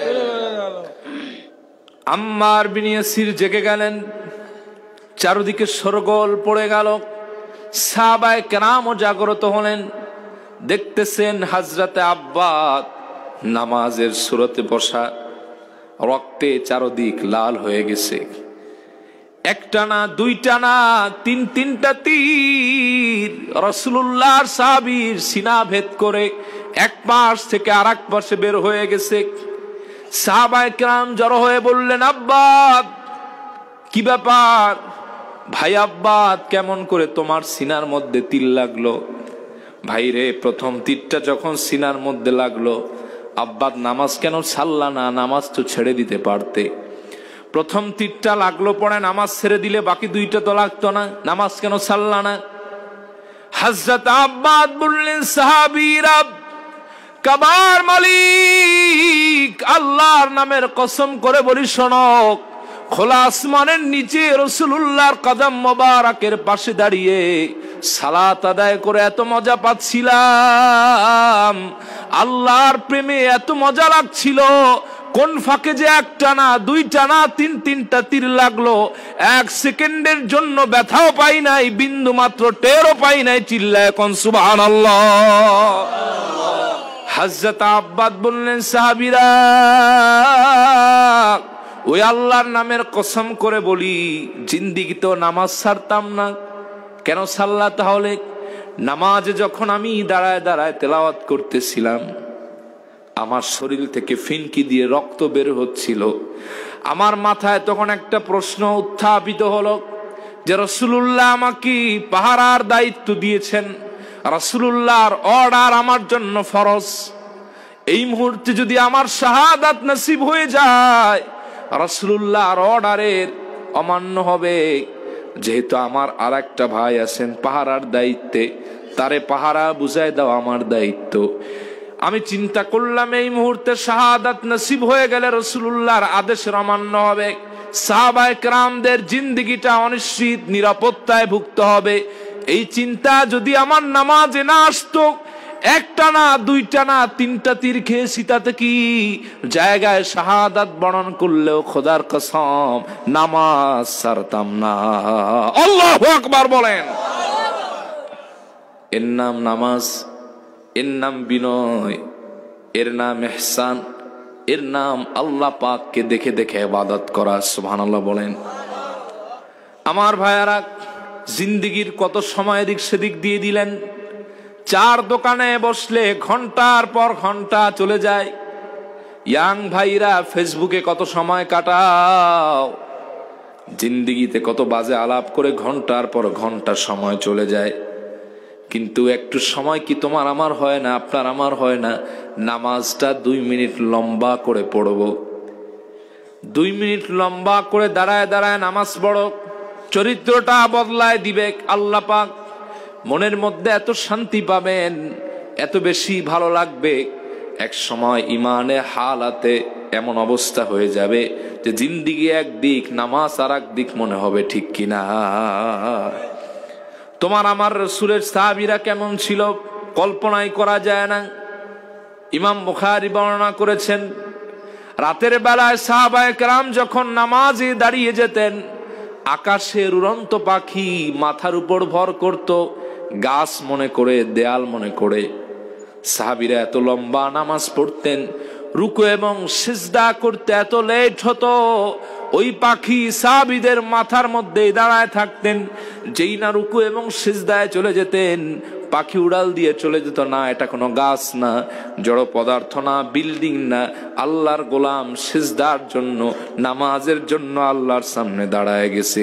আম্মার বিন ইয়াসির জেগে গেলেন। চারদিকে শোরগোল পড়ে গেল। সাহাবায়ে কেরামও জাগ্রত হলেন। দেখতেছেন হযরতে আব্বাদ নামাজের সুরতে বসা, রক্তে চারদিক লাল হয়ে গেছে। একটা না, দুইটা না, তিনটা তীর রাসূলুল্লাহর সাহাবীর সিনা ভেদ করে এক পাশ থেকে আরেক পাশে বের হয়ে গেছে। সাহাবায়ে কেরাম জড়ো হয়ে বললেন, আব্বাদ কি ব্যাপার ভাই, আব্বাদ কেমন করে তোমার সিনার মধ্যে তীর লাগলো? ভাইরে, প্রথম তীরটা যখন সিনার মধ্যে লাগলো, আব্বাদ নামাজ কেন ছাড়লা না? নামাজ তো ছেড়ে দিতে পারতে। প্রথম তীরটা লাগলো পরে নামাজ ছেড়ে দিলে বাকি দুইটা তো লাগতো না, নামাজ কেন ছাড়লা না? হযরত আব্বাদ বললেন, সাহাবীরা, কাবার মালিক আল্লাহর নামের কসম করে বলি, শোনো, খোলা আসমানের নিচে রাসূলুল্লাহর কদম মোবারকের পাশে দাঁড়িয়ে সালাত আদায় করে এত মজা পাচ্ছিলাম, আল্লাহর প্রেমে এত মজা লাগছিল, কোন ফাঁকে যে একটা না, দুইটা না, তিনটা তীর লাগলো, এক সেকেন্ডের জন্য ব্যথাও পাই নাই, বিন্দু মাত্র টেরও পাই নাই। চিল্লায় কোন সুবহানাল্লাহ। হযরত আব্বাদ বললেন, সাহাবীরা, ওই আল্লাহর নামের কসম করে বলি, জিন্দেগিতেও নামাজ ছাড়তাম না। কেন ছাড়লা তাহলে? নামাজে যখন আমি দাঁড়ায় দাঁড়ায় তেলাওয়াত করতেছিলাম, আমার শরীর থেকে ফিনকি দিয়ে রক্ত বের হচ্ছিল। আমার মাথায় তখন একটা প্রশ্ন উত্থাপিত হলো যে রাসূলুল্লাহ আমাকে পাহারার দায়িত্ব দিয়েছেন, রাসূলুল্লাহর অর্ডার আমার জন্য ফরজ। এই মুহূর্তে যদি আমার শাহাদাত নসিব হয়ে যায়, রাসূলুল্লাহর অর্ডারের অমান্য হবে। যেহেতু আমার আর একটা ভাই আছেন পাহারার দায়িত্বে, তারে পাহারা বুঝাই দাও আমার দায়িত্ব। আমি চিন্তা করলাম, এই মুহূর্তে শাহাদাত নসিব হয়ে গেলে রাসূলুল্লাহর আদেশের অমান্য হবে, সাহাবায়ে কেরামদের জিন্দেগিটা অনিশ্চিত নিরাপত্তায় ভুগতে হবে। এই চিন্তা যদি আমার নামাজে না আসতো, একটা না, দুইটা না, তিনটা তীর খেয়েছি, তাতে কি জায়গায় শাহাদাত বরণ করলেও খোদার কসম নামাজ ছাড়তাম না। আল্লাহু আকবার বলেন। এর নাম নামাজ, এর নাম বিনয়, এর নাম ইহসান, এর নাম আল্লাহ পাককে দেখে দেখে ইবাদত করা। সুবহানাল্লাহ বলেন। আমার ভাইয়ারা, জিন্দেগির কত সময় এদিক সেদিক দিয়ে দিলেন। চার দোকানে বসলে ঘন্টার পর ঘন্টা চলে যায়। ইয়াং ভাইরা ফেসবুকে কত সময় কাটাও, জিন্দেগিতে কত বাজে আলাপ করে ঘন্টার পর ঘন্টা সময় চলে যায়। কিন্তু একটু সময় কি তোমার আমার হয় না, আপনার আমার হয় না, নামাজটা 2 মিনিট লম্বা করে পড়ব। 2 মিনিট লম্বা করে দাঁড়ায় দাঁড়ায় নামাজ পড়ো, চরিত্রটা বদলায় দিবে আল্লাহ পাক। মনের মধ্যে এত শান্তি পাবেন, এত বেশি ভালো লাগবে। এক সময় ইমানে হালাতে এমন অবস্থা হয়ে যাবে যে জিন্দেগি একদিক, নামাজ আর এক দিক মনে হবে, ঠিক কিনা? তোমার আমার রাসূলের সাহাবীরা কেমন ছিল কল্পনাই করা যায় না। ইমাম বুখারী বর্ণনা করেছেন, রাতের বেলায় সাহাবায়ে কেরাম যখন নামাজে দাঁড়িয়ে যেতেন, আকাশের উড়ন্ত পাখি মাথার উপর ভর করত, গাছ মনে করে, দেয়াল মনে করে। সাহাবীরা এত লম্বা নামাজ পড়তেন, রুকু এবং সিজদা করতে এত লেট হতো, ওই পাখি সাহাবীদের মাথার মধ্যে দাঁড়ায় থাকতেন। যেই না রুকু এবং সিজদায় চলে যেতেন, পাখি উড়াল দিয়ে চলে যেত। না, এটা কোনো গাছ না, জড় পদার্থ না, বিল্ডিং না, আল্লাহর গোলাম সিজদার জন্য, নামাজের জন্য আল্লাহর সামনে দাঁড়ায় গেছে।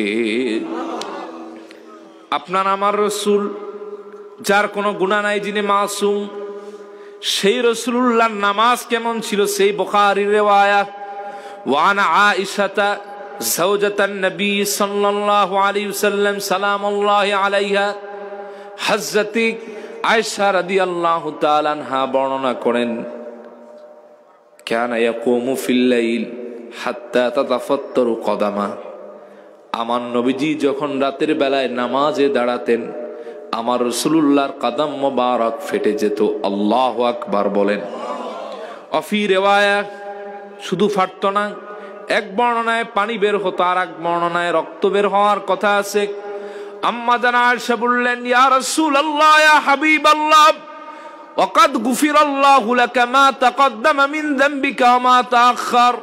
আপনার আমার রাসূল, যার কোনো গুনাহ নাই, যিনি মাসুম, সেই রাসূলুল্লাহর নামাজ কেমন ছিল, সেই বুখারীর রিওয়ায়াত। ওয়ান আয়েশাতা যাওজাতান নবী সাল্লাল্লাহু আলাইহি ওয়াসাল্লাম সালামুল্লাহি আলাইহা, হযরত আয়েশা রাদিয়াল্লাহু তাআলা আনহা বর্ণনা করেন, কানা ইয়াকুমু ফিল লাইল হাত্তা তাতাফাত্তারু কদামা। আমার নবীজি যখন রাতের বেলায় নামাজে দাঁড়াতেন, আমার রাসূলুল্লাহর কদম মোবারক ফেটে যেত। আল্লাহু আকবার বলেন। অফি রিওয়ায়া, শুধু ফাটতো না, এক বর্ণনায় পানি বের হতো, আর এক বর্ণনায় রক্ত বের হওয়ার কথা আছে। আম্মা জানা আয়েশা বললেন, ইয়া রাসূলুল্লাহ, ইয়া হাবিবাল্লাহ, ওয়াকাদ গুফিরাল্লাহু লাকা মা তাকদ্দামা মিন যামবিকা ওয়া মা তাআখার।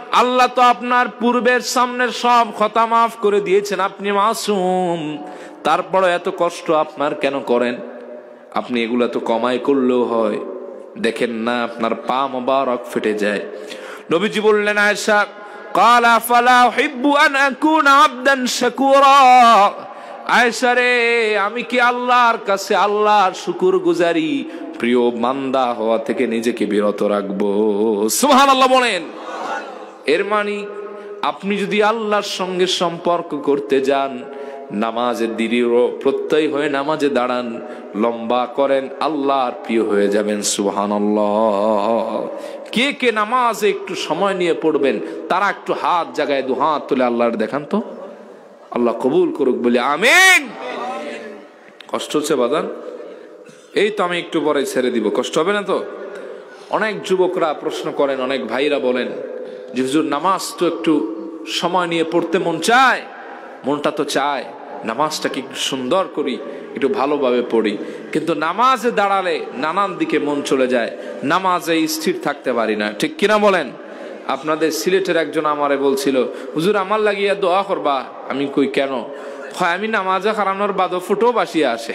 আল্লাহ তো আপনার পূর্বের সামনের সব খতা মাফ করে দিয়েছেন, আপনি মাসুম, তারপরে এত কষ্ট আপনার কেন করেন? আপনি এগুলা তো কমাই করলেও হয়, দেখেন না আপনার পা মোবারক ফেটে যায়। নবীজি বললেন, আয়েশা ক্বালা ফালা উহিব্বু আন আকুনা আবদান শাকুরা, আয়েশা রে, আমি কি আল্লাহর কাছে আল্লাহর শুকরগুজারি প্রিয় বান্দা হওয়া থেকে নিজেকে বিরত রাখবো? সুবহানাল্লাহ বলেন। এর মানে আপনি যদি আল্লাহর সঙ্গে সম্পর্ক করতে যান, নামাজের দৃঢ় প্রত্যয় হয়ে নামাজে দাঁড়ান, লম্বা করেন, আল্লাহর প্রিয় হয়ে যাবেন। সুবহানাল্লাহ। কে কে নামাজে একটু সময় নিয়ে পড়বেন তারা একটু হাত জাগায়, দু হাত তুলে আল্লাহর দেখান তো, আল্লাহ কবুল করুক বলে আমিন। কষ্ট হচ্ছে বাজান? এই তো আমি একটু পরে ছেড়ে দিব, কষ্ট হবে না তো? অনেক যুবকরা প্রশ্ন করেন, অনেক ভাইরা বলেন যে হুজুর নামাজ তো একটু সময় নিয়ে পড়তে মন চায়, মনটা তো চায় নামাজটাকে একটু সুন্দর করি, একটু ভালোভাবে পড়ি, কিন্তু নামাজে দাঁড়ালে নানান দিকে মন চলে যায়, নামাজে স্থির থাকতে পারি না, ঠিক কিনা বলেন? আপনাদের সিলেটের একজন আমারে বলছিল, হুজুর আমার লাগিয়া দোয়া করবা। আমি কই কেন? হয় আমি নামাজে হারানোর বাদও ফুটো বাসিয়ে আসে,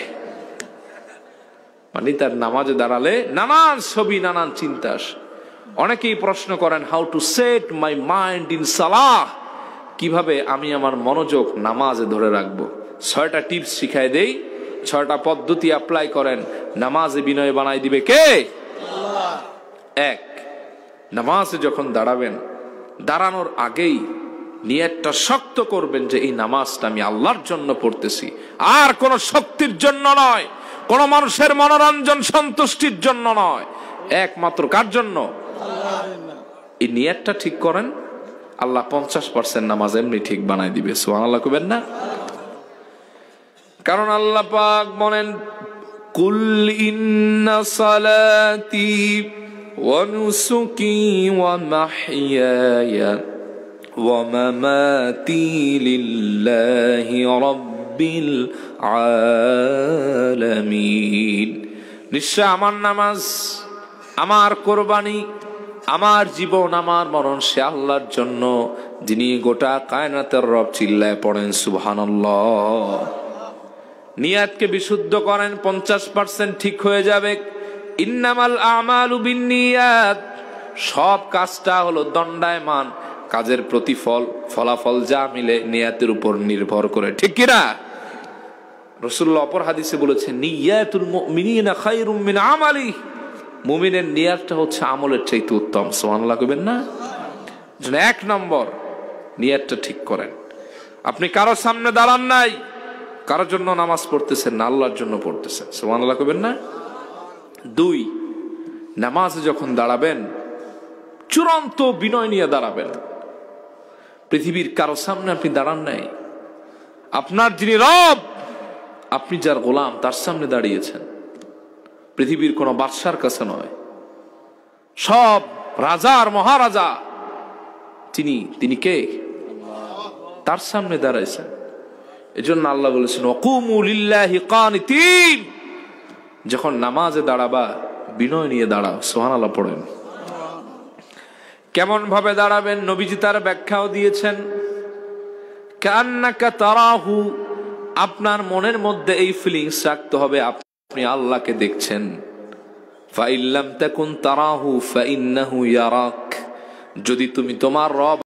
মানে তার নামাজে দাঁড়ালে নানান ছবি, নানান চিন্তা আসে। অনেকেই প্রশ্ন করেন, how to set my mind in সালাহ, কিভাবে আমি আমার মনোযোগ নামাজে ধরে রাখবো? 6টা টিপস শিখাই দেই, 6টা পদ্ধতি অ্যাপ্লাই করেন, নামাজে বিনয় বানাই দিবে কে? আল্লাহ। 1, নামাজে যখন দাঁড়াবেন, দাঁড়ানোর আগেই নিয়তটা শক্ত করবেন যে এই নামাজটা আমি আল্লাহর জন্য পড়তেছি, আর কোন শক্তির জন্য নয়, কোন মানুষের মনোরঞ্জন সন্তুষ্টির জন্য নয়, একমাত্র কার জন্য? এই নিয়তটা ঠিক করেন, আল্লাহ 50% নামাজ এমনি ঠিক বানাই দিবে। সুবহানাল্লাহ কইবেন না? কারণ আল্লাহ পাক বলেন, কুল ইন্না সালাতি ওয়া নুসুকি ওয়া মাহইয়ায়া ওয়া মামাতি লিল্লাহি রাব্বিল আলামিন। নিশ্চয় আমার নামাজ, আমার কোরবানি, আমার জীবন, আমার মরণ সে আল্লাহর জন্য, যিনি গোটা কায়নাতের রব। চিল্লায় পড়েন সুবহানাল্লাহ। নিয়াতকে বিশুদ্ধ করেন, 50% ঠিক হয়ে যাবে। ইন্নামাল আমালু বিন্নিয়াত, সব কাজটা হলো দণ্ডায়মান, কাজের প্রতিফল, ফলাফল যা মিলে নিয়াতের উপর নির্ভর করে, ঠিক কিনা? রাসূলুল্লাহ অপর হাদিসে বলেছেন, নিয়াতুল মুমিনিনা খায়রুম মিন আমালি, মুমিনের নিয়াতটা হচ্ছে আমলের চাইতে উত্তম। সুবহানাল্লাহ কইবেন না? 1 নম্বর, নিয়াতটা ঠিক করেন। আপনি কারো সামনে দাঁড়ান নাই, কারোর জন্য নামাজ পড়তেছেন না, আল্লাহর জন্য পড়তেছেন। সুবহানাল্লাহ কইবেন না? 2, নামাজে যখন দাঁড়াবেন চূড়ান্ত বিনয় নিয়ে দাঁড়াবেন। পৃথিবীর কারো সামনে আপনি দাঁড়ান নাই, আপনার যিনি রব, আপনি যার গোলাম তার সামনে দাঁড়িয়েছেন। পৃথিবীর কোন বাদশার কাছে নয়, সব রাজার মহারাজা তিনি কে? তার সামনে দাঁড়াইছেন। এজন্য আল্লাহ বলেছেন, ওয়াকুমু লিল্লাহি কানিতিন, যখন নামাজে দাঁড়াবা বিনয় নিয়ে দাঁড়াও। সুবহানাল্লাহ পড়েন। কেমন ভাবে দাঁড়াবেন নবীজি তার ব্যাখ্যাও দিয়েছেন। কান্নাকা তারাহু, আপনার মনের মধ্যে এই ফিলিংস রাখতে হবে আপনি আল্লাহকে দেখছেন। ফাইল্লাম তাকুন তারাহু ফাইন্নাহু ইয়ারাক, যদি তুমি তোমার রব